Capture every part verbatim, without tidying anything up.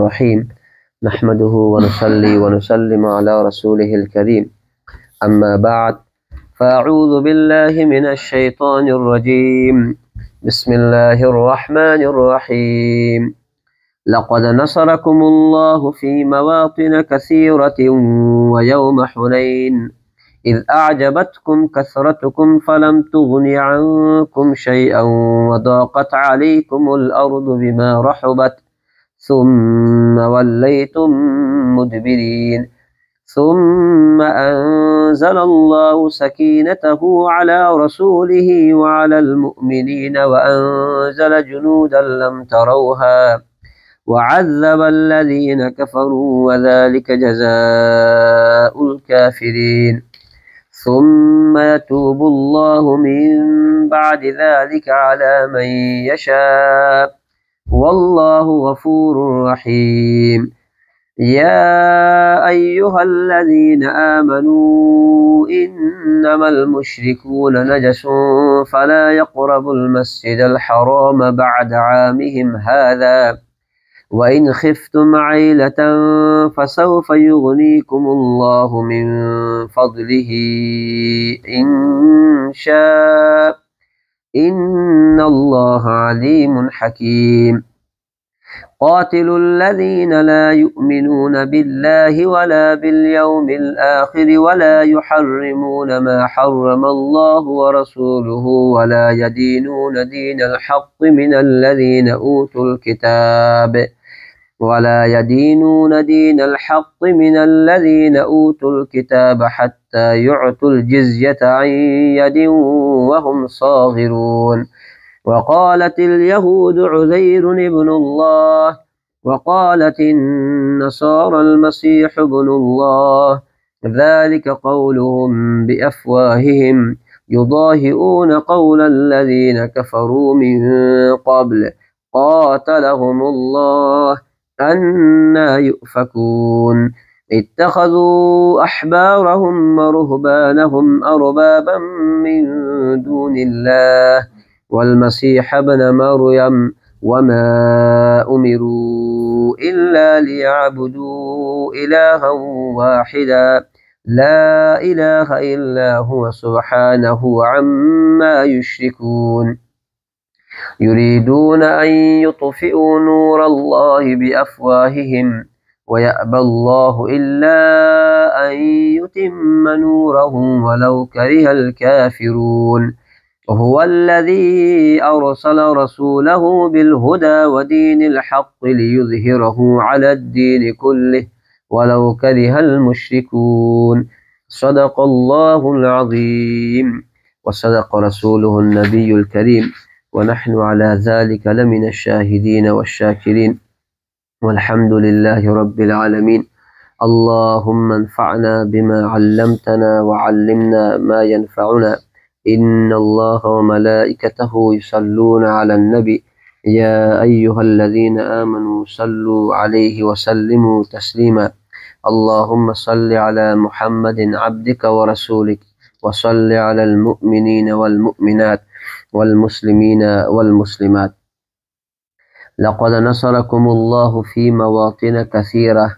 الرحيم نحمده ونصلي ونسلم على رسوله الكريم أما بعد فأعوذ بالله من الشيطان الرجيم بسم الله الرحمن الرحيم لقد نصركم الله في مواطن كثيرة ويوم حنين إذ أعجبتكم كثرتكم فلم تغن عنكم شيئا وضاقت عليكم الأرض بما رحبت ثم وليتم مدبرين ثم أنزل الله سكينته على رسوله وعلى المؤمنين وأنزل جنودا لم تروها وعذب الذين كفروا وذلك جزاء الكافرين ثم يتوب الله من بعد ذلك على من يشاء والله غفور رحيم يا أيها الذين آمنوا إنما المشركون نجس فلا يقربوا المسجد الحرام بعد عامهم هذا وإن خفتم عيلة فسوف يغنيكم الله من فضله إن شاء إن الله عليم حكيم قاتلوا الذين لا يؤمنون بالله ولا باليوم الآخر ولا يحرمون ما حرم الله ورسوله ولا يدينون دين الحق من الذين أوتوا الكتاب ولا يدينون دين الحق من الذين أوتوا الكتاب حتى يعطوا الجزية عن يد وهم صاغرون وقالت اليهود عزير ابن الله وقالت النصارى المسيح ابن الله ذلك قولهم بأفواههم يضاهئون قول الذين كفروا من قبل قاتلهم الله أنى يؤفكون اتخذوا أحبارهم ورهبانهم أربابا من دون الله والمسيح ابن مريم وما أمروا إلا ليعبدوا إلها واحدا لا إله إلا هو سبحانه عما يشركون يريدون أن يطفئوا نور الله بأفواههم ويأبى الله إلا أن يتم نوره ولو كره الكافرون وهو الذي أرسل رسوله بالهدى ودين الحق ليظهره على الدين كله ولو كره المشركون صدق الله العظيم وصدق رسوله النبي الكريم ونحن على ذلك لمن الشاهدين والشاكرين والحمد لله رب العالمين اللهم انفعنا بما علمتنا وعلمنا ما ينفعنا إن الله وملائكته يصلون على النبي يا أيها الذين آمنوا صلوا عليه وسلموا تسليما اللهم صل على محمد عبدك ورسولك وصل على المؤمنين والمؤمنات والمسلمين والمسلمات لقد نصركم الله في مواطن كثيرة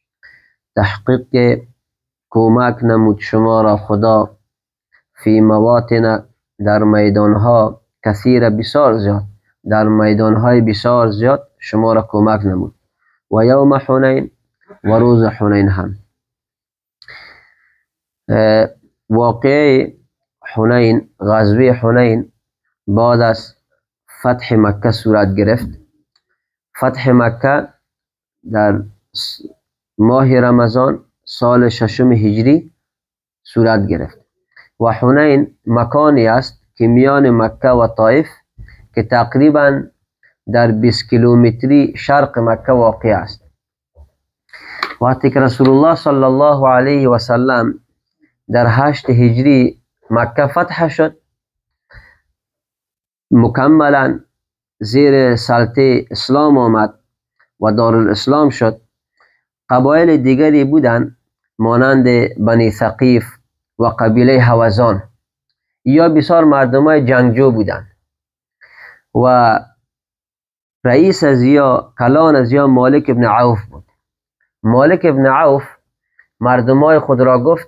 تحقیق کمک نمود شما را خدا فی مواطن در میدانها کثیر بسیار زیاد در میدانهای بسیار زیاد شما را کمک نمود و یوم حنین و روز حنین هم واقعه حنین غزوه حنین بعد از فتح مکه صورت گرفت فتح مکه در ماه رمضان سال ششم هجری صورت گرفت و حنین مکانی است که میان مکه و طائف که تقریبا در بیست کیلومتری شرق مکه واقع است. وقتی که رسول الله صلی الله علیه و سلم در هشت هجری مکه فتح شد مکملا زیر سلطه اسلام آمد و دارالاسلام شد، قبایل دیگری بودند مانند بنی ثقیف و قبیله هوزان یا بسیار مردمای جنگجو بودند و رئیس از یا کلان از یا مالک ابن عوف بود. مالک ابن عوف مردمای خود را گفت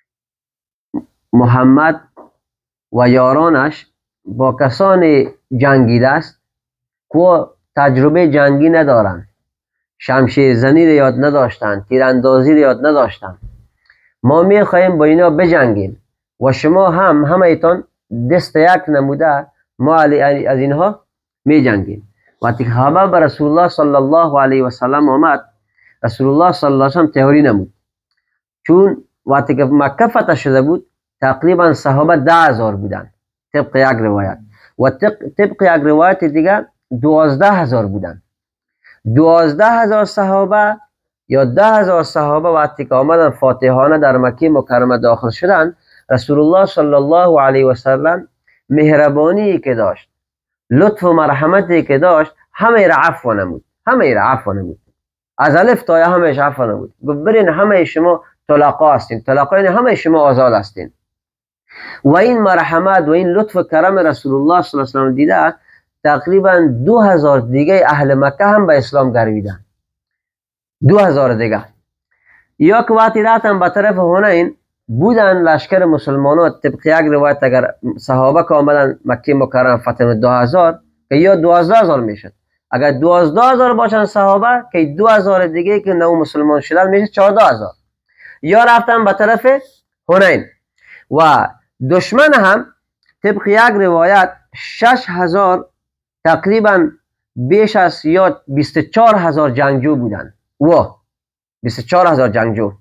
محمد و یارانش با کسانی جنگیده است که تجربه جنگی ندارند، شمشیر زنی را یاد نداشتند، تیراندازی را یاد نداشتند. ما میخواهیم با اینا بجنگیم و شما هم همه ایتان دست یک نموده ما از اینها میجنگیم. وقتی که خبر به رسول الله صلی الله علیه و سلم آمد، رسول الله صلی الله علیه و سلم تهوری نمود، چون وقتی که مکه فتح شده بود تقریبا صحابه ده هزار بودن طبق یک روایت و طبق یک روایت دیگر دوازده هزار بودن. دوازده هزار صحابه یا ده هزار صحابه وقتی که آمدن فاتحانه در مکه مکرمه داخل شدن، رسول الله صلی الله علیه و سلم مهربانی که داشت، لطف و مرحمتی که داشت، همه را عفو نمود، همه را عفو نمود، از الف تا یا همه عفو نمود. گفت برین همه شما طلقا هستین، طلقا یعنی همه شما آزاد هستین. و این مرحمت و این لطف و کرم رسول الله صلی الله علیه و سلم دیده تقریبا دو هزار دیگه اهل مکه هم به اسلام گرویدن. دو هزار دیگه. یا که وقتی رفتن به طرف حنین بودن لشکر مسلمانان طبق یک روایت اگر صحابه که آمدن مکه مکرمه فتح دو هزار که یا دوازده هزار میشد، اگر دوازده هزار باشن صحابه که دو هزار دیگه که نو مسلمان شدن میشه چهارده هزار. یا رفتن به طرف حنین و دشمن هم طبق یک روایت شش هزار تقریبا بیش از یا بیست و چهار هزار جنگجو بودن و بیست و چهار هزار جنگجو.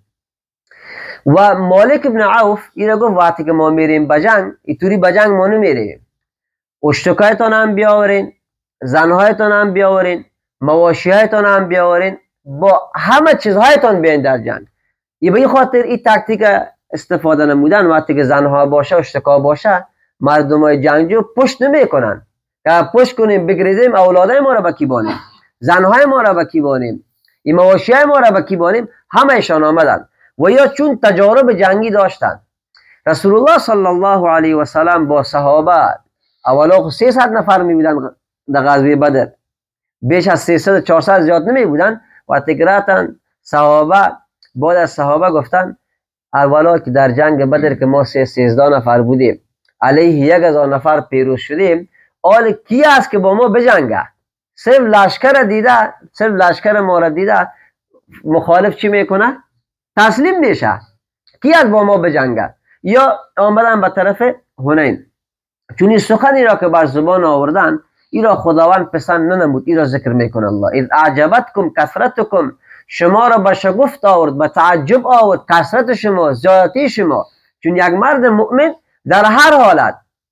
و مالک ابن عوف این گفت وقتی که ما میریم بجنگ اینطوری بجنگ ما نمیریم، اشتکایتان هم بیاورین، زنهایتان هم بیاورین، مواشیهایتان هم بیاورین، با همه چیزهایتان بیاین در جنگ. یه به این خاطر این تاکتیک استفاده نمودن وقتی که زنها باشه اشتکا باشه مردمای جنگجو پشت نمیکنن که پشت کنیم بگریزیم اولادای ما را بکی بانیم، زنهای ما را بکی بانیم، این مواشیهای ما را بکی بانیم. همه ایشان آمدن و یا چون تجارب جنگی داشتن. رسول الله صلی الله علیه و سلم با صحابه اولا سیصد نفر می بودن در غزوه بدر، بیش از سیصد چهارصد زیاد نمی بودن. وقتی که رفتن صحابه بعد از صحابه گفتن اولا که در جنگ بدر که ما سیزده نفر بودیم علیه یک هزار نفر پیروز شدیم، آل کی است که با ما بجنگه؟ صرف لشکر دیده، صرف لشکر ما را دیده مخالف چی میکنه؟ تسلیم میشه. کی از با ما بجنگه؟ یا آمدن به طرف حنین، چون این سخنی را که بر زبان آوردن این را خداوند پسند ننمود. این را ذکر میکنه الله اذ اعجبتکم کثرتکم، شما را به شگفت آورد، به تعجب آورد کثرت شما، زیادتی شما. چون یک مرد مؤمن در هر حالت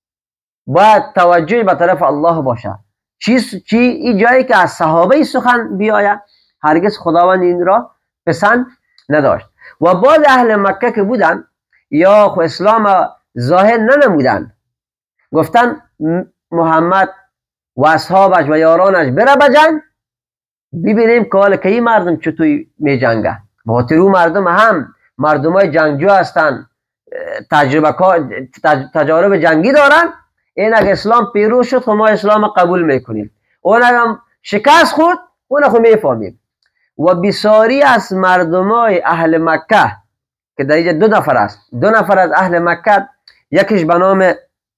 باید توجه به طرف الله باشه. چی چی این جایی که از صحابه سخن بیاید هرگز خداوند این را پسند نداشت. و بعض اهل مکه که بودن یا خو اسلام ظاهر ننمودن، گفتن محمد و اصحابش و یارانش بره بجنگ ببینیم که حال که این مردم چطور می جنگه. باترو مردم هم مردم های جنگجو هستن، تجربه تجارب جنگی دارن. این اگه اسلام پیروز شد خب ما اسلام قبول میکنیم، اون اگه شکست خورد اون خب میفهمیم. و بسیاری از مردم های اهل مکه که در اینجا دو نفر است، دو نفر از اهل مکه، یکیش به نام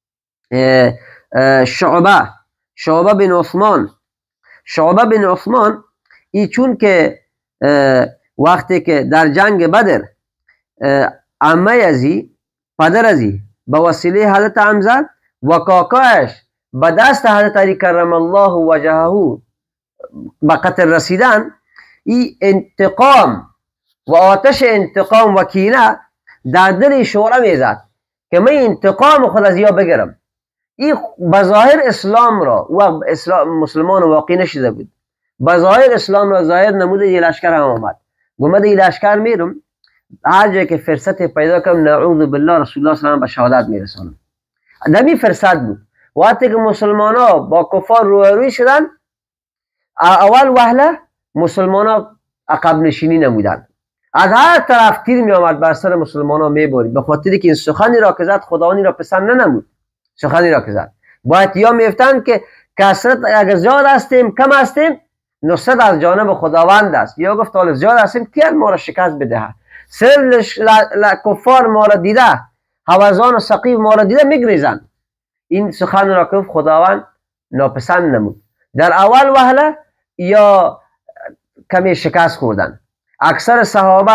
شعبه شعبه بن عثمان شعبه بن عثمان ای چون که وقتی که در جنگ بدر عمه ازی پدر ازی به وسیله حضرت حمزه و کاکایش به دست حضرت علی کرم الله وجهه به قتل رسیدن، ای انتقام و آتش انتقام و کینه در دل شعبه میزد که من انتقام خود از یا بگیرم. این بظاهر اسلام را و اسلام مسلمان واقعی نشده بود، بظاهر اسلام را ظاهر نموده. یه لشکر هم آمد، گمد این لشکر میرم هر جایی که فرصت پیدا کنم نعوذ بالله رسول الله صلی الله علیه و آله به شهادت میرسانم. دمی فرصت بود. وقتی که مسلمان ها با کفار رویارویی شدن، اول وهله مسلمان ها عقب نشینی نمودن، از هر طرف تیر می آمد بر سر مسلمان ها می برید، به خاطری که این سخنی را که زد خداوندی را پسند ننمود. سخنی را که زد باید یا میفتن که کثرت اگر زیاد هستیم کم هستیم نصرت از جانب خداوند است. یا گفت حالا زیاد هستیم کی ما را شکست بده؟ صرف کفار ما را دیده، هوازان و سقیف ما را دیده میگریزن. این سخن را که خداوند ناپسند نمود. در اول وهله یا کمی شکست خوردن. اکثر صحابه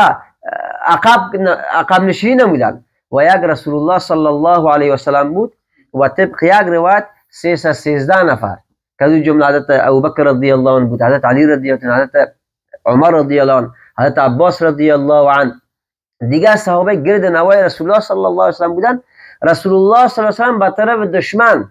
عقب عقب نشینی نمودن و یک رسول الله صلی الله علیه و سلم بود و طبق یک روایت سیصد و سیزده نفر که از جمله حضرت ابوبکر رضی الله عنه بود، حضرت علی رضی الله عنه، حضرت عمر رضی الله عنه، حضرت عباس رضی الله عنه. دیگر صحابه گرد نوای رسول الله صلی الله علیه و سلم بودن. رسول الله صلی الله علیه و سلم به طرف دشمن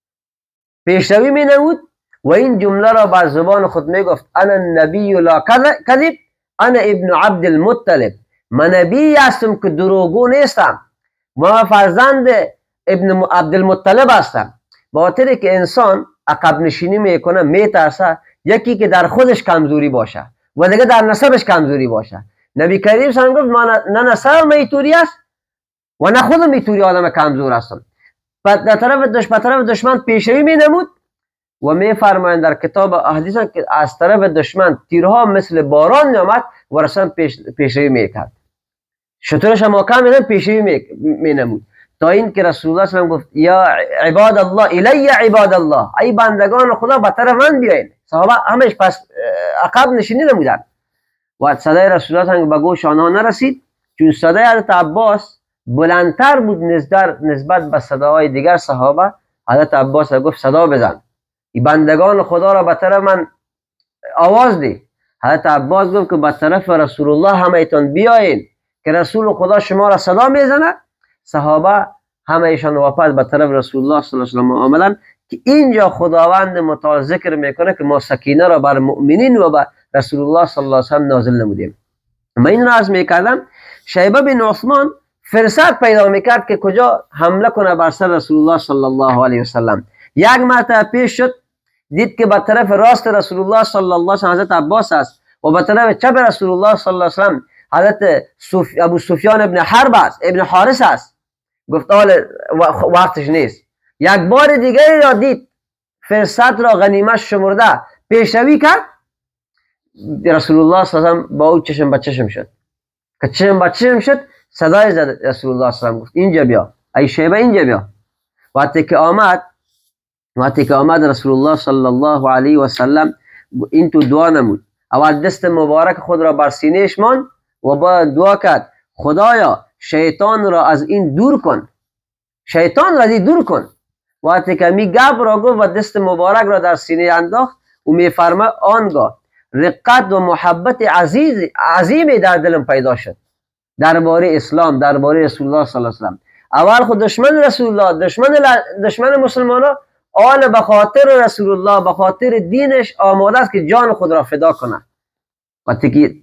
پیشروی می نمود و این جمله را بر زبان خود می گفت: انا النبی لا کذب، انا ابن عبد المطلب. من نبی هستم که دروغگو نیستم، ما فرزند ابن عبد المطلب هستم. با خاطر که انسان عقب نشینی میکنه میترسه یکی که در خودش کمزوری باشه و دیگه در نسبش کمزوری باشه. نبی کریم صلی الله علیه و آله گفت نه نسبم میتوری است و نه خودم میتوری آدم کمزور هستم. در طرف دشمن طرف دشمن پیشروی می نمود و می فرمایند در کتاب احادیث که از طرف دشمن تیرها مثل باران می آمد و رسول پیش پیشروی میکرد. شطورش هم محکم میدن پیشروی می نمود تا این که رسول الله صلی الله علیه و آله گفت یا عباد الله الی عباد الله، ای بندگان خدا به طرف من بیاین. صحابه همش پس عقب نشینی نمودن و صدای رسول الله صلی الله علیه و آله به گوش آنها نرسید، چون صدای حضرت عباس بلندتر بود نسبت به صداهای دیگر صحابه. حضرت عباس گفت صدا بزن، ای بندگان خدا را به طرف من آواز دی. حضرت عباس گفت که به طرف رسول الله همه ایتان بیاین که رسول خدا شما را صدا میزنه. صحابه همه ایشان واپس به طرف رسول الله صلی الله علیه و آله آمدن که اینجا خداوند متعال ذکر میکنه که ما سکینه را بر مؤمنین و بر رسول الله صلی الله علیه و آله نازل نمودیم. من این را عرض میکردم شیبه بن عثمان فرصت پیدا میکرد که کجا حمله کنه بر سر رسول الله صلی الله علیه و سلم. یک مرتبه پیش شد دید که به طرف راست رسول الله صلی الله علیه و سلم حضرت عباس است و به طرف چپ رسول الله صلی الله علیه و سلم حضرت ابو سفیان ابن حرب است، ابن حارث است. گفت آل وقتش نیست. یک بار دیگری را دید فرصت را غنیمت شمرده پیشروی کرد. رسول الله صلی الله علیه و سلم با او چشم به چشم شد که چشم به چشم شد صدای زد رسول الله صلی الله علیه و سلم گفت اینجا بیا، ای شیبه اینجا بیا. وقتی که آمد وقتی که آمد رسول الله صلی الله علیه و سلم این تو دعا نمود. اول دست مبارک خود را بر سینه‌اش ماند و با دعا کرد خدایا شیطان را از این دور کن، شیطان را از این دور کن. وقتی که می گپ را گفت و دست مبارک را در سینه انداخت و می فرماید آنگاه رقت و محبت عزیز عظیمی در دلم پیدا شد درباره اسلام، درباره رسول الله صلی الله علیه و سلم. اول خود دشمن رسول الله، دشمن دشمن مسلمانان، آل به خاطر رسول الله به خاطر دینش آماده است که جان خود را فدا کنه. وقتی که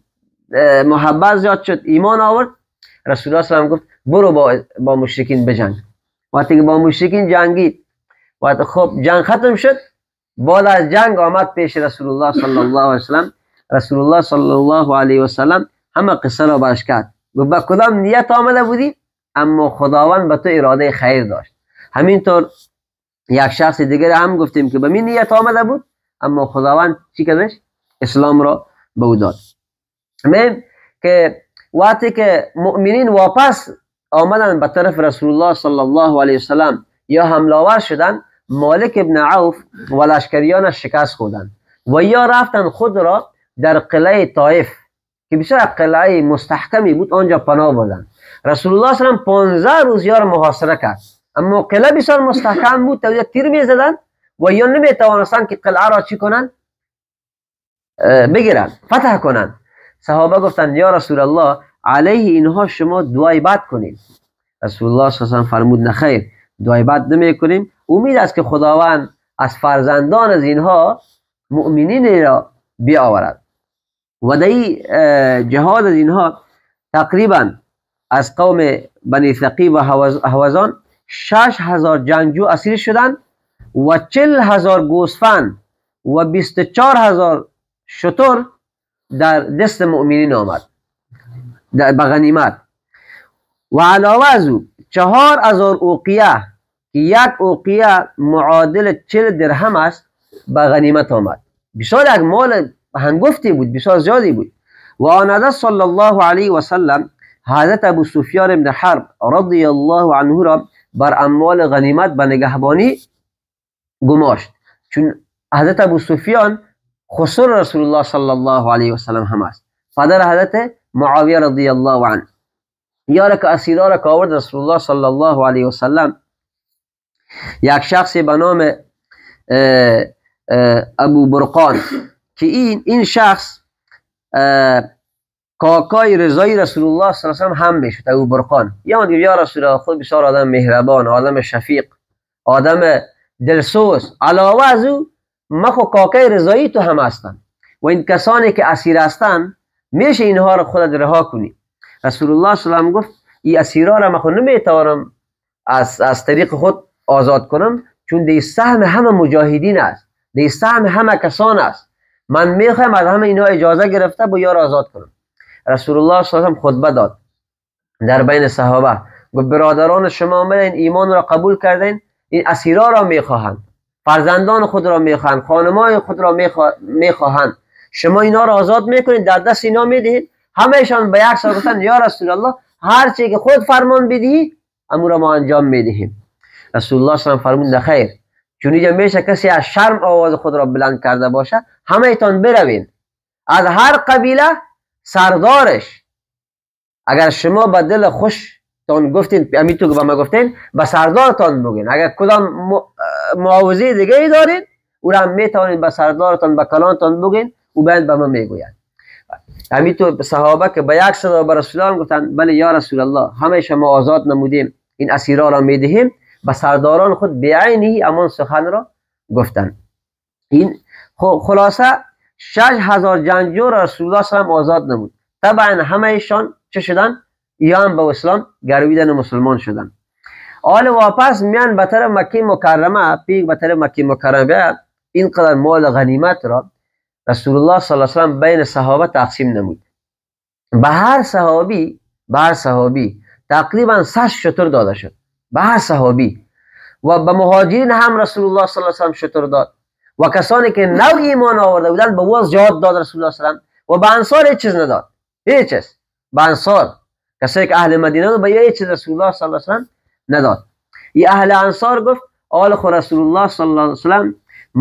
محبت زیاد شد ایمان آورد، رسول الله صلی الله علیه و سلم گفت برو با با مشرکین بجنگ. وقتی که با مشرکین جنگید وقتی خب جنگ ختم شد، بعد از جنگ آمد پیش رسول الله صلی الله علیه و سلم. رسول الله صلی الله علیه و سلم همه قصه را برش کرد. گفت با کدام نیت آمده بودی؟ اما خداوند به تو اراده خیر داشت. همینطور یک شخص دیگر هم گفتیم که به می نیت آمده بود اما خداوند چی کردش؟ اسلام را به او داد. همین که وقتی که مؤمنین واپس آمدن به طرف رسول الله صلی الله علیه و سلم یا حمله آور شدن، مالک ابن عوف و لشکریانش شکست خوردند و یا رفتن خود را در قلعه طائف که بسیار قلعه مستحکمی بود آنجا پناه بردند. رسول الله صلی الله علیه و سلم پانزده روز یا را محاصره کرد، اما قلعه بسیار مستحکم بود تا تیر میزدند و یا نمی توانستند که قلعه را چی کنند؟ بگیرند، فتح کنند. صحابه گفتند یا رسول الله علیه اینها شما دعای بد کنید. رسول الله صلی الله علیه و سلم فرمود نه خیر، دعای بد نمی کنیم. امید است که خداوند از فرزندان از اینها مؤمنین را بیاورد. و در جهاد از اینها تقریبا از قوم بنی ثقیف و هوازان شش هزار جنگجو اسیر شدند و چل هزار گوسفند و بیست و چهار هزار شتر در دست مؤمنین آمد در غنیمت. و علاوه از او چهار هزار اوقیه که یک اوقیه معادل چل درهم است به غنیمت آمد. بسیار یک مال هنگفتی بود، بسیار زیادی بود. و آنده صلی الله علیه و سلم حضرت ابو سفیان بن حرب رضی الله عنه را بر اموال غنیمت به نگهبانی گماشت، چون حضرت ابو سفیان خسر رسول الله صلی الله علیه و سلم هم است، پدر حضرت معاویه رضی الله عنه. یاره که اسیرا را که آورد رسول الله صلی الله علیه و سلم، یک شخصی به نام ابو برقان که این این شخص کاکای رضای رسول الله صلی الله علیه و سلم هم میشد. ابو برقان یا یا رسول الله، خود بسیار آدم مهربان، آدم شفیق، آدم دلسوز، علاوه از او ما خو کاکای رضایی تو هم هستن و این کسانی که اسیر هستن میشه اینها را خودت رها کنی. رسول الله صلی الله علیه و سلم گفت این اسیرا را ما خو نمیتوانم از از طریق خود آزاد کنم، چون دی سهم همه مجاهدین است، دی سهم همه کسان است. من میخوایم از همه اینها اجازه گرفته با یار آزاد کنم. رسول الله صلی الله علیه و سلم خطبه داد در بین صحابه، گفت برادران شما آمدین ایمان را قبول کردین، این اسیرا را میخواهند، فرزندان خود را میخواهند، خانمای خود را میخواهند، شما اینا را آزاد میکنید، در دست اینا میدهید. همهشان به یک سر گفتن یا رسول الله هر چی که خود فرمان بدهی امو را ما انجام میدهیم. رسول الله صلی الله علیه و سلم فرمود خیر، چون اینجا میشه کسی از شرم آواز خود را بلند کرده باشه، همه ایتان بروین، از هر قبیله سردارش اگر شما به دل خوش تان گفتین، همین تو که به ما گفتین، به سردارتان بگین. اگر کدام معاوضه دیگه ای دارین او را میتوانید به سردارتان، به کلانتان بگین، او باید به ما میگوید. همین تو صحابه که به یک صدا به رسول الله گفتن بله یا رسول الله همه شما آزاد نمودیم، این اسیرا را میدهیم، به سرداران خود بعینی امان سخن را گفتن. این خلاصه شش هزار جنگجو رسول الله صلی الله علیه و آزاد نمود. طبعا همه ایشان چه شدن؟ یا هم به اسلام گرویدن و مسلمان شدن. حال واپس میان به طرف مکه مکرمه، پیک به طرف مکه مکرمه اینقدر مال غنیمت را رسول الله صلی الله علیه و سلم بین صحابه تقسیم نمود. به هر صحابی به هر صحابی تقریبا صد شتر داده شد، به هر صحابی. و به مهاجرین هم رسول الله صلی الله علیه و سلم شتر داد و کسانی که نو ایمان آورده بودند به واز جهاد داد رسول الله صلی الله علیه و سلم. و به انصار هیچ چیز نداد، هیچ چیز. به انصار کسایی که اهل مدینه بود به هیچ چیز رسول الله صلی الله علیه و سلم نداد. این اهل انصار گفت آل خو رسول الله صلی الله علیه و سلم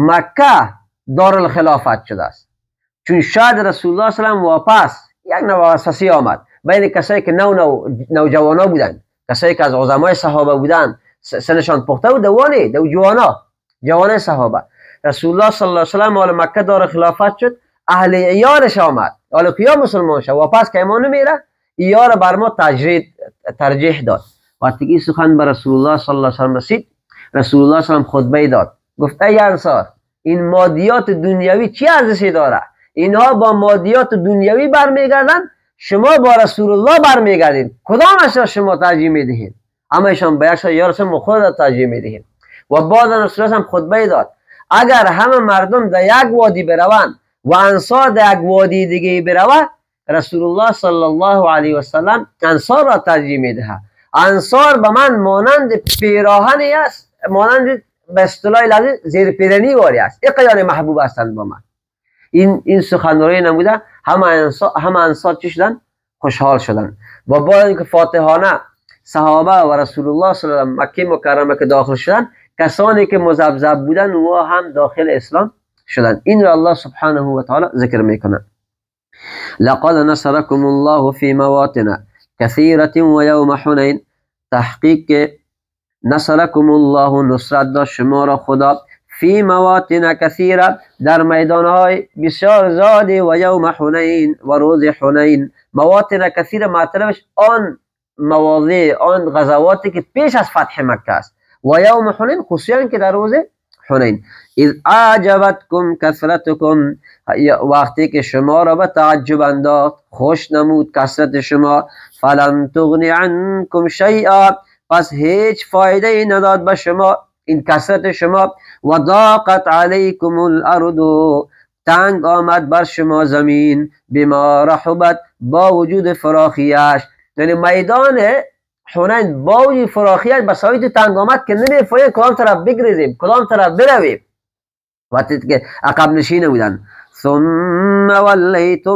مکه دارالخلافت شده است، چون شاید رسول الله صلی الله علیه و سلم واپس یک نوع وسوسه آمد بین کسایی که نو نو نوجوانا بودند، کسایی که از عظمای صحابه بودند، سنشان پخته بود، دوانه دو جوانا جوانه صحابه. رسول الله صلی الله علیه و سلم مال مکه دار خلافت شد، اهل ایارش آمد، حالا کیا مسلمان شد، واپس که ایمان نمیره، ایار بر ما تجرید ترجیح داد. وقتی این سخن به رسول الله صلی الله علیه و سلم رسید، رسول الله صلی الله علیه و سلم خطبه داد، گفت ای انصار، این مادیات دنیوی چی ارزشی داره؟ اینها با مادیات دنیوی برمیگردن، شما با رسول الله برمیگردید، کدامش را شما ترجیح میدهید؟ همهشان به یک یا رسول الله خود را ترجیح میدهید. و بعد رسول الله هم خطبه داد اگر همه مردم در یک وادی بروند و انصار در یک وادی دیگه بروند، رسول الله صلی الله علیه و سلم انصار را ترجیح میدهد. انصار به من مانند پیراهنی است، مانند به اصطلاح لفظی زیر پیرنی واری است، اینقدر محبوب هستند با من. این این سخنرانی نموده، همه انصار همه انصار چی شدن؟ خوشحال شدن. و بعد اینکه فاتحانه صحابه و رسول الله صلی الله علیه و مکه مکرمه که داخل شدن، کسانی که مذبذب بودن و هم داخل اسلام شدن. این را الله سبحانه و تعالی ذکر میکنه. لقد نصركم الله في مواطن كثيرة ويوم حنين. تحقیق نصركم الله، نصرت داد شما را خدا، فی مواطن کثیره، در میدانهای بسیار زیادی، و یوم حنین، و روز حنین. مواطن کثیره مطلبش آن مواضع، آن غزواتی که پیش از فتح مکه است، و یوم حنین خصوصا که در روز حنین. اذ اعجبتکم کثرتکم، وقتی که شما را به تعجب انداخت، خوش نمود کثرت شما، فلم تغنی عنکم شیئا، پس هیچ فایده ای نداد به شما این کثرت شما. و ضاقت علیکم الارض، تنگ آمد بر شما زمین، بما رحبت، با وجود فراخیش. یعنی میدان حنین باوی فراخیت بسایت تنگ آمد که نمیفهمید کدام طرف بگریزیم کدام طرف برویم وقتی که عقب نشینه بودن. ثم ولیتم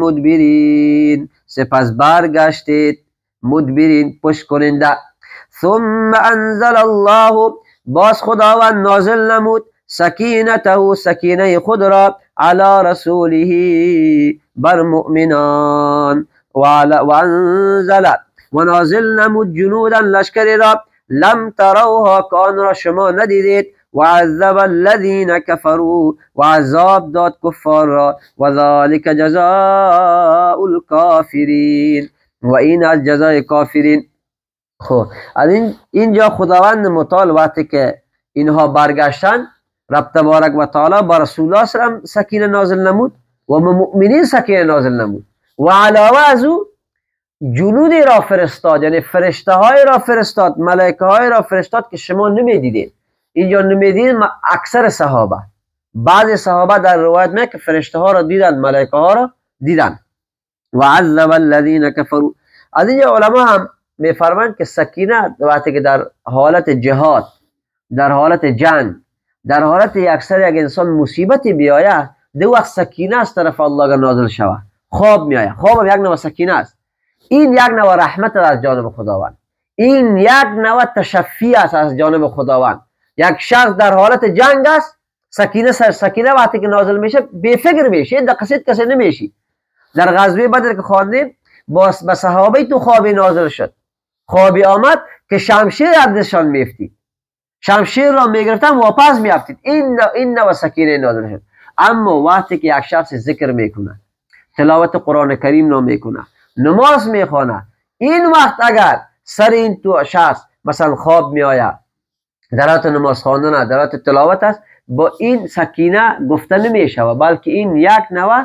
مدبرین سپس برگشتید مدبرین پشت کننده. ثم انزل الله باز خداوند نازل نمود سکینته سکینه خود را علی رسوله بر مؤمنان و انزل و نازل نمود جنودا لشکری را لم تروها که آن را شما ندیدید و عذب الذین کفروا و عذاب داد کفار را و ذلک جزاء الکافرین و این از جزای کافرین. خب از این اینجا خداوند متعال وقتی که اینها برگشتن رب تبارک و تعالی با رسول الله صلی الله علیه و سکینه نازل نمود و مؤمنین سکینه نازل نمود و علاوه از او جنودی را فرستاد یعنی فرشته های را فرستاد ملائکه های را فرستاد که شما نمیدیدید. اینجا نمیدید اکثر صحابه بعضی صحابه در روایت میگه که فرشته ها را دیدن ملائکه ها را دیدن. و عذب الذین کفروا از اینجا علما هم میفرمایند که سکینه وقتی که در حالت جهاد در حالت جنگ در حالت اکثر یک انسان مصیبتی بیاید دو وقت سکینه از طرف الله نازل شود خواب میآید خواب یک نوع سکینه است. این یک نوع رحمت از جانب خداوند این یک نوع تشفی است از جانب خداوند. یک شخص در حالت جنگ است سکینه سر سکینه وقتی که نازل میشه بی فکر میشه دقیقاً کسی نمیشی. در غزوه بدر که خواندیم باز به صحابه تو خوابی نازل شد خوابی آمد که شمشیر از دستشان میفتی شمشیر را میگرفتن واپس میافتید این این نوع سکینه نازل شد. اما وقتی که یک شخص ذکر میکنه تلاوت قرآن کریم رو میکنه نماز میخونه این وقت اگر سر این تو شخص مثلا خواب میآید در حالت نماز خواندن در حالت تلاوت است با این سکینه گفته نمیشود بلکه این یک نوع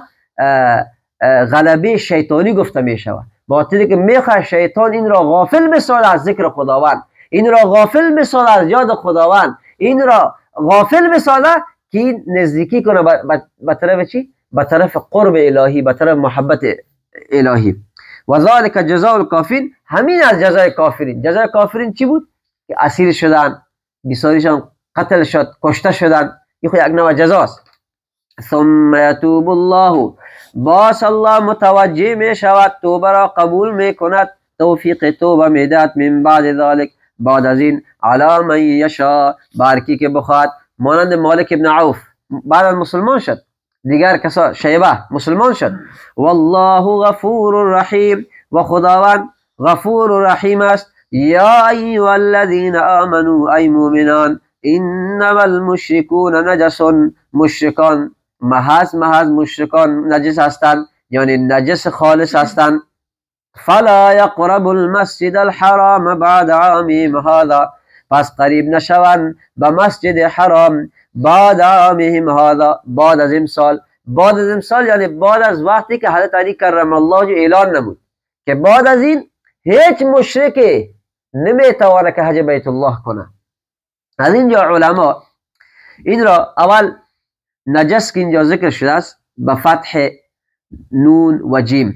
غلبه شیطانی گفته میشود با خاطر که میخواد شیطان این را غافل بسازد از ذکر خداوند این را غافل بسازد از یاد خداوند این را غافل بسازد که این نزدیکی کنه به طرف چی به طرف قرب الهی به طرف محبت الهی. و ذلک جزاء الکافرین همین از جزای کافرین. جزای کافرین چی بود که اسیر شدن بسیاریشان قتل شد کشته شدن این خود یک نوع جزاست. ثم یتوب الله باز الله متوجه می شود توبه را قبول می کند توفیق توبه می دهد من بعد ذلك بعد از این علی من یشاء بارکی که بخواد مانند مالک ابن عوف بعد از مسلمان شد دیگر کسا شیبه مسلمان شد. والله غفور رحیم و خداوند غفور و رحیم است. یا ایها الذین آمنوا ای مؤمنان انما المشرکون نجس مشرکان محض محض مشرکان نجس هستند یعنی نجس خالص هستند. فلا يقرب المسجد الحرام بعد عامهم هذا پس قریب نشوند به مسجد حرام بعد عامهم هذا بعد از امسال بعد از امسال یعنی بعد از وقتی که حضرت علی کرم الله جو اعلان نمود که بعد از این هیچ مشرکی نمیتواند که حج بیت الله کنه. از اینجا علما این را اول نجس که اینجا ذکر شده است به فتح نون و جیم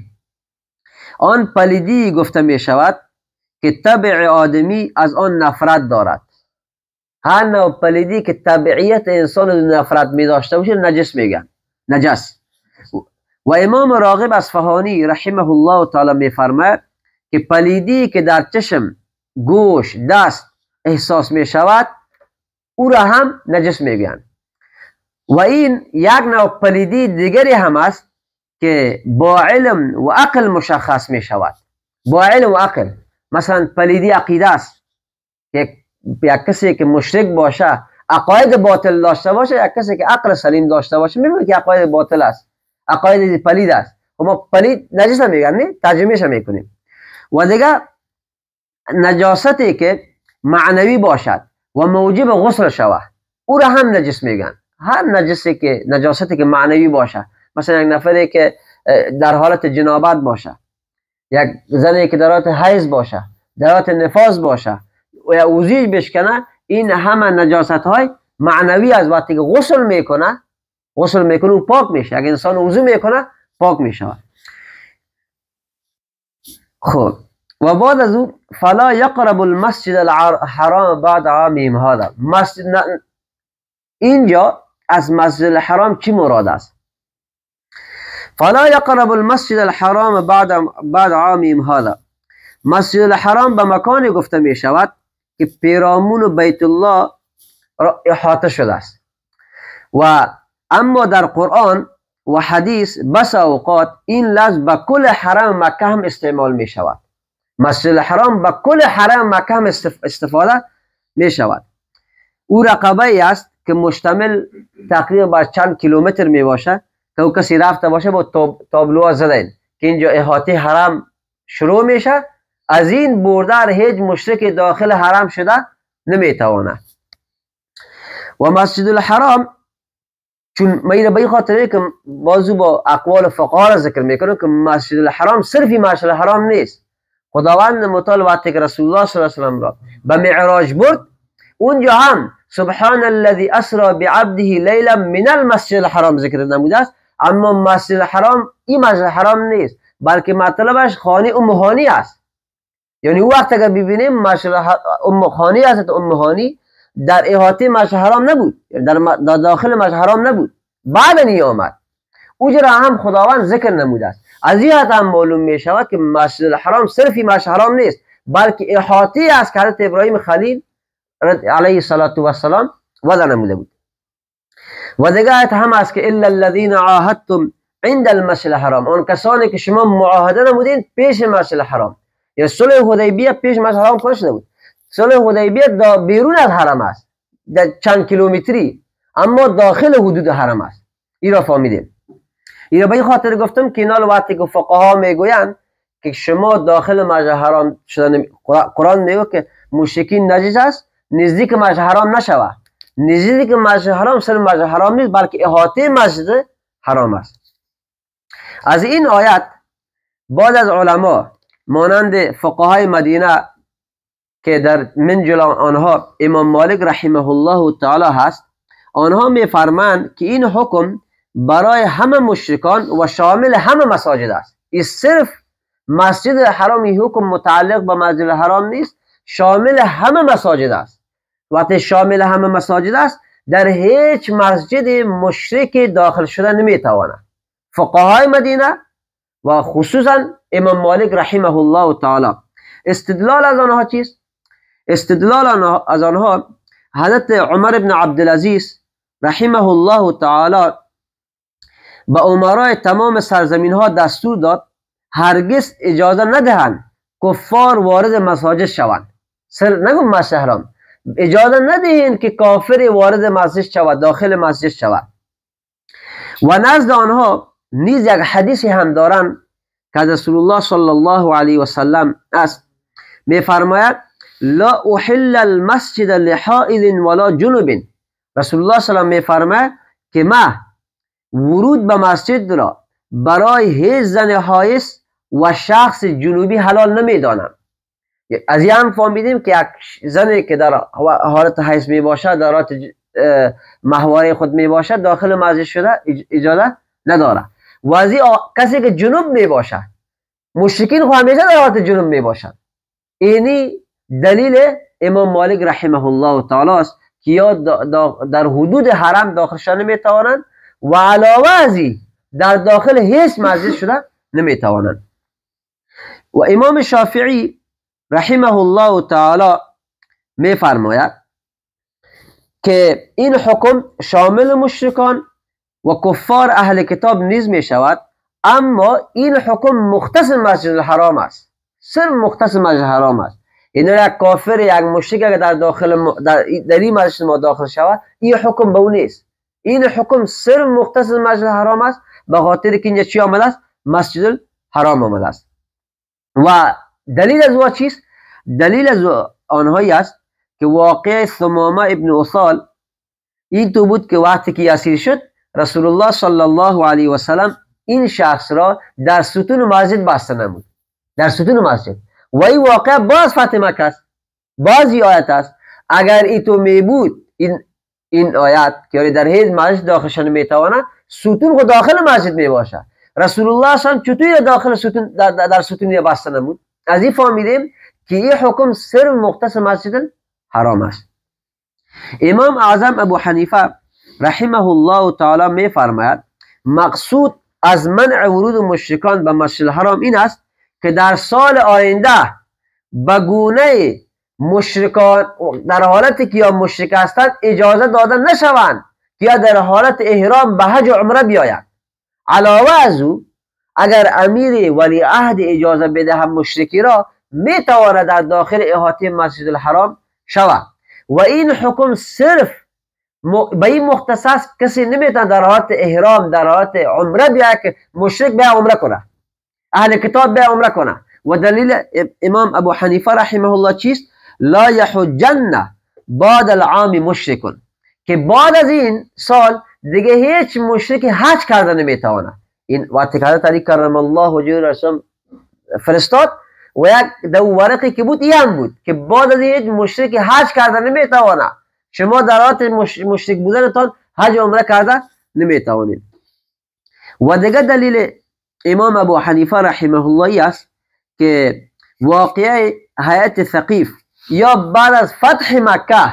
آن پلیدی گفته می شود که طبع آدمی از آن نفرت دارد. هر نوع پلیدی که طبعیت انسان نفرت می داشته باشه نجس میگن نجس. و امام راغب اصفهانی رحمه الله تعالی می فرماید که پلیدی که در چشم گوش دست احساس می شود او را هم نجس میگن. و این یک نوع پلیدی دیگری هم است که با علم و عقل مشخص می شود. با علم و عقل مثلا پلیدی عقیده است یک یک کسی که مشرک باشه عقاید باطل داشته باشه یک کسی که عقل سلیم داشته باشه میبینه که عقاید باطل است عقاید پلید است و ما پلید نجس میگن نه ترجمهش میکنیم. و دیگه نجاستی که معنوی باشد و موجب غسل شود او را هم نجس میگن. هر نجسی که نجاستی که معنوی باشه مثلا یک نفری که در حالت جنابت باشه یک زنی که در حالت حیض باشه در حالت نفاس باشه و یا وضوء بشکنه این همه نجاست های معنوی از وقتی که غسل میکنه غسل میکنه و پاک میشه. اگه انسان وضوء میکنه پاک میشه. خب و بعد از او فلا یقرب المسجد الحرام بعد عامهم هذا. مسجد اینجا از مسجد الحرام چی مراد است؟ فلا یقرب المسجد الحرام بعد بعد عامهم هذا. مسجد الحرام به مکانی گفته می شود که پیرامون بیت الله را احاطه شده است. و اما در قرآن و حدیث بس اوقات این لفظ به کل حرم مکه هم استعمال می شود. مسجد الحرام به کل حرم مکه هم استفاده می شود. او رقبه ای است که مشتمل تقریبا بر چند کیلومتر می باشد که او کسی رفته باشه با تاب تابلوها زدن که اینجا احاطه حرم شروع میشه، از این بردر هیچ مشرک داخل حرم شده نمیتواند. و مسجد الحرام چون میره به این خاطره که بازو با اقوال فقها ذکر میکنه که مسجد الحرام صرفی مسجد الحرام نیست. خداوند متعال وقتی که رسول الله صلی الله علیه و سلم را به معراج برد، اونجا هم سبحان الذي اسرا بعبده لیلا من المسجد الحرام ذکر نموده است. اما مسجد الحرام این مسجد الحرام نیست، بلکه مطلبش خانه ام هانی است. یعنی وقتی که ببینیم مسجد ام هانی است، ام هانی در احاطه مسجد الحرام نبود، در داخل مسجد الحرام نبود، بعد نی آمد. اونجا هم خداوند ذکر نموده است. از این حد هم معلوم می شود که مسجد الحرام صرفی مسجد الحرام نیست، بلکه احاطه است که حضرت ابراهیم خلیل علیه السلام وضع نموده بود. و دیگه آیت هم است که الا الذين عاهدتم عند المسجد الحرام، اون کسانی که شما معاهده نمودین پیش مسجد الحرام. یا صلح حدیبیه پیش مسجد الحرام کنش نبود. صلح حدیبیه دا بیرون از حرم است، در چند کیلومتری، اما داخل حدود حرم است. این را فهمیدیم. این را به این خاطر گفتم که اینا وقتی که فقها میگویند که شما داخل مسجد الحرام شدن، قرآن میگه که مشرکین نجس است، نزدیک مسجد الحرام نشوه. نزدیک مسجد الحرام صرف مسجد الحرام نیست، بلکه احاطه مسجد حرام است. از این آیت بعد از علما مانند فقهای مدینه که در من جمله آنها امام مالک رحمه الله تعالی هست، آنها میفرمایند که این حکم برای همه مشرکان و شامل همه مساجد است. این صرف مسجد الحرام این حکم متعلق به مسجد الحرام نیست، شامل همه مساجد است. وقتی شامل همه مساجد است، در هیچ مسجد مشرک داخل شده نمیتواند. فقهای مدینه و خصوصا امام مالک رحمه الله تعالی استدلال از آنها چیست؟ استدلال از آنها حضرت عمر بن عبدالعزیز رحمه الله تعالی به امرای تمام سرزمین ها دستور داد هرگز اجازه ندهند کفار وارد مساجد شوند. سر نگم مسجد الحرام، اجازه ندهین که کافر وارد مسجد شود، داخل مسجد شود. و نزد آنها نیز یک حدیثی هم دارند که رسول الله صلی الله علیه و سلم است، میفرماید لا احل المسجد لحائض ولا جنوب. رسول الله صلی الله علیه و سلم میفرماید که ما ورود به مسجد را برای هیچ زن حایض و شخص جنوبی حلال نمیدانم. از این هم فهمیدیم که یک زنی که در حالت حیض می باشد، در حالت ماهواره خود می باشد، داخل مسجد شده اجازه نداره. و از این کسی که جنوب می باشد، مشرکین خو همیشه در حالت جنوب می باشد. اینی دلیل امام مالک رحمه الله تعالی است که یا در حدود حرم داخل شده نمی توانند و علاوه از این در داخل هیچ مسجد شده نمی توانند. و امام شافعی رحمه الله تعالی می فرماید که این حکم شامل مشرکان و کفار اهل کتاب نیز می شود، اما این حکم مختص مسجد الحرام است، صرف مختص مسجد الحرام است. این یک کافر یک مشرک اگر در داخل در, در این مسجد ما داخل شود، این حکم به اون نیست. این حکم صرف مختص مسجد الحرام است، به خاطر که اینجا چی آمده است؟ مسجد الحرام آمده است. و دلیل از او چیست؟ دلیل از آنهایی است که واقع ثمامه ابن اصال این تو بود که وقتی که اسیر شد، رسول الله صلی الله علیه و سلم این شخص را در ستون مسجد بسته نمود، در ستون مسجد. و این واقع باز فتح مکه است، بازی آیت است. اگر ای تو می بود این این آیت که در هیچ مسجد داخل شدن میتواند، ستون خود داخل مسجد می باشد. رسول الله صلی الله علیه و سلم چطور داخل ستون در, در ستون بسته نمود؟ از این فهمیدیم که این حکم صرف مختص مسجد الحرام است. امام اعظم ابو حنیفه رحمه الله تعالی می فرماید مقصود از منع ورود مشرکان به مسجد الحرام این است که در سال آینده به گونه مشرکان در حالتی که یا مشرک هستند اجازه داده نشوند که یا در حالت احرام به حج و عمره بیاید. علاوه از او اگر امیر ولی عهد اجازه بده هم مشرکی را می تواند در داخل احاطه مسجد الحرام شود و این حکم صرف به این مختص کسی نمیتونه در حالت احرام در حالت عمره بیا که مشرک بیا عمره کنه، اهل کتاب بیا عمره کنه. و دلیل امام ابو حنیفه رحمه الله چیست؟ لا یحجن بعد العام مشرکون، که بعد از این سال دیگه هیچ مشرک حج کرده نمیتونه. این وقتی که حضرت علی کرم الله وجهه رسول فرستاد و یک دو ورقی که بود این بود که بعد از هیچ مشرک حج کرده نمیتونه، شما در حالت مشرک بودنتان حج و عمره کرده نمیتوانید. و دیگه دلیل امام ابو حنیفه رحمه الله است که واقعه هیئت ثقیف یا بعد از فتح مکه،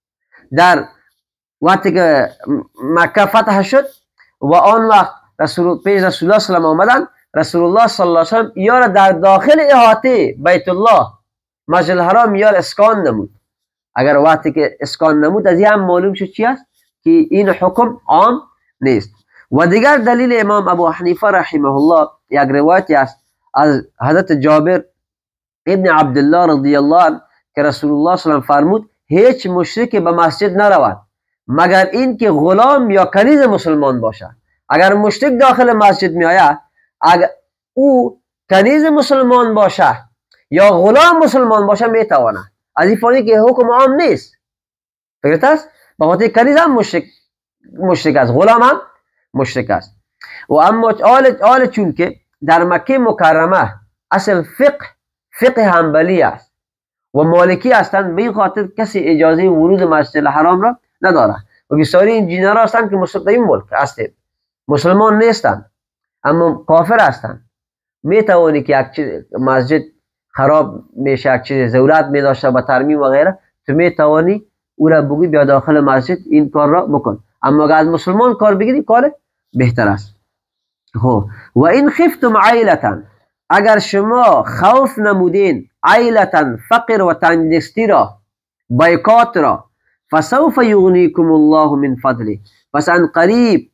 در وقتی که مکه فتح شد و آن وقت رسول پیش رسول الله صلی الله علیه و آمدن، رسول الله صلی الله علیه و آله یا در داخل احاطه بیت الله مسجد الحرام یا اسکان نمود. اگر وقتی که اسکان نمود از این هم معلوم شد چی است که این حکم عام نیست. و دیگر دلیل امام ابو حنیفه رحمه الله یک روایتی است از حضرت جابر ابن عبدالله رضی الله عنه که رسول الله صلی الله علیه و فرمود هیچ مشرک به مسجد نرود مگر این که غلام یا کنیز مسلمان باشد. اگر مشرک داخل مسجد می آید، اگر او کنیز مسلمان باشه یا غلام مسلمان باشه می تواند. از این فانی که حکم عام نیست. فکرت است؟ به خاطر کنیز هم مشرک مشرک است، غلام هم مشرک است. و اما آل آل چون که در مکه مکرمه اصل فقه فقه حنبلی است و مالکی هستند، به این خاطر کسی اجازه ورود مسجد الحرام را نداره. و بسیاری انجینرها هستند که مستقیم ملک هستند، مسلمان نیستند اما کافر هستند. می توانی که یک چیز مسجد خراب میشه، یک چیز ضرورت می داشته به ترمیم و غیره، تو می توانی او را بگی بیا داخل مسجد این کار را بکن. اما اگر از مسلمان کار بگیری کار بهتر است. خب و این خفتم عیلتا، اگر شما خوف نمودین عیلتا فقر و تنگدستی را بایکات را، فسوف یغنیکم الله من فضله، پس ان قریب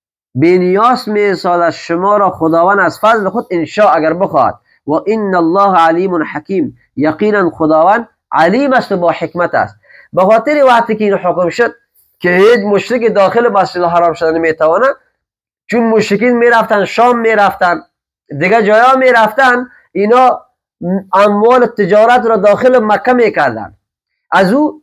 بینیاس می سازد شما را خداوند از فضل خود انشاء اگر بخواهد. و ان الله علیم حکیم، یقینا خداوند علیم است و با حکمت است. به خاطر وقتی که این حکم شد که هیچ مشرک داخل مسجد الحرام شدن نمیتونه، چون مشرکین میرفتن شام میرفتن دیگه جایا میرفتن، اینا اموال تجارت را داخل مکه میکردن، از او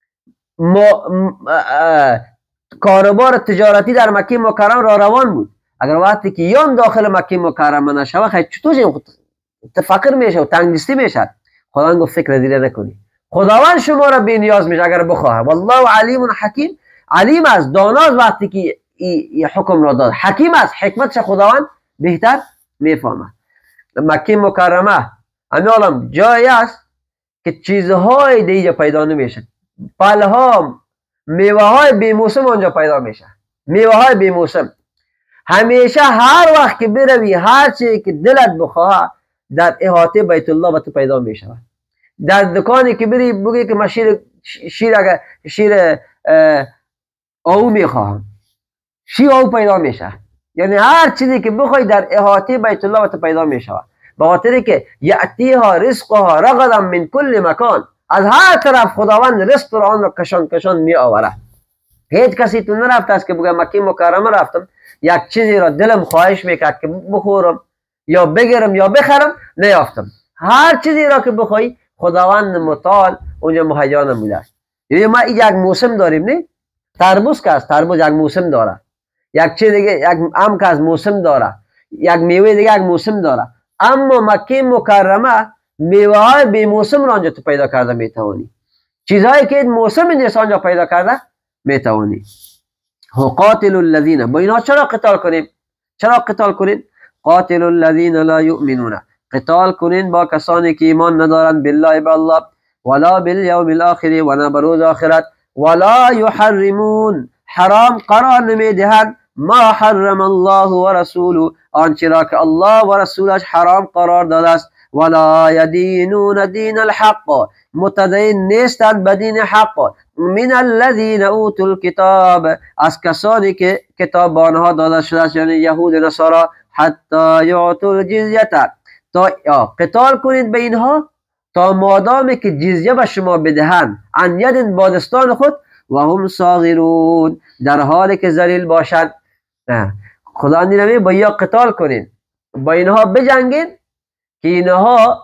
کاروبار تجارتی در مکه مکرم را روان بود. اگر وقتی که یان داخل مکه مکرم نشود خیلی چطور فقر میشه و تنگدستی میشه. خداوند گفت فکر دیره نکنی، خداوند شما را بی نیاز میشه اگر بخواه. والله علیم حکیم، علیم است، داناست وقتی که این حکم را داد، حکیم است، حکمتش خداوند بهتر میفهمه. مکه مکرمه همین عالم جایی است که چیزهای دیگه پیدا نمیشه، پلها میوه های بی موسم آنجا پیدا میشه، میوه های بی موسم. همیشه هر وقت که بروی هر چی که دلت بخواه در احاطه بیت الله به تو پیدا میشه. در دکانی که بری بگی که من شیر شیر اگر شیر آو میخواهم، شیر آو پیدا میشه. یعنی هر چیزی که بخوای در احاطه بیت الله به تو پیدا میشه، به خاطر که یأتیها رزقها رغدا من کل مکان، از هر طرف خداوند رزق را آن را کشان کشان می آوره. هیچ کسی تو نرفته است که بگه مکه مکرمه رفتم یک چیزی را دلم خواهش میکرد که بخورم یا بگیرم یا بخرم نیافتم. هر چیزی را که بخوای خداوند متعال اونجا مهیا نموده است. یعنی ما یک موسم داریم، نه تربوز که است، تربوز یک موسم داره، یک چیز دیگه یک ام که از موسم داره، یک میوه دیگه یک موسم داره. اما مکه مکرمه میوه های بی موسم را آنجا تو پیدا کرده میتوانی، چیزهایی که موسم نیست آنجا پیدا کرده میتوانی. قاتل الذین، با اینا چرا قتال کنیم؟ چرا قتال کنیم؟ قاتل الذین لا یؤمنون، قتال کنین با کسانی که ایمان ندارند بالله به الله ولا بالیوم الاخر و نه بروز آخرت ولا یحرمون حرام قرار نمیدهند ما حرم الله و رسوله آنچه را که الله و رسولش حرام قرار داده است ولا یدینون دین الحق متدین نیستند به دین حق من الذین اوتوا الکتاب از کسانی که کتاب به آنها داده شده است یعنی یهود نصارا حتی یعطوا الجزیه تا قتال کنید به اینها تا مادامی که جزیه به شما بدهند عن ید با دستان خود و هم صاغرون در حالی که ذلیل باشند. خدا نمیگه با یا قتال کنید با اینها بجنگید که اینها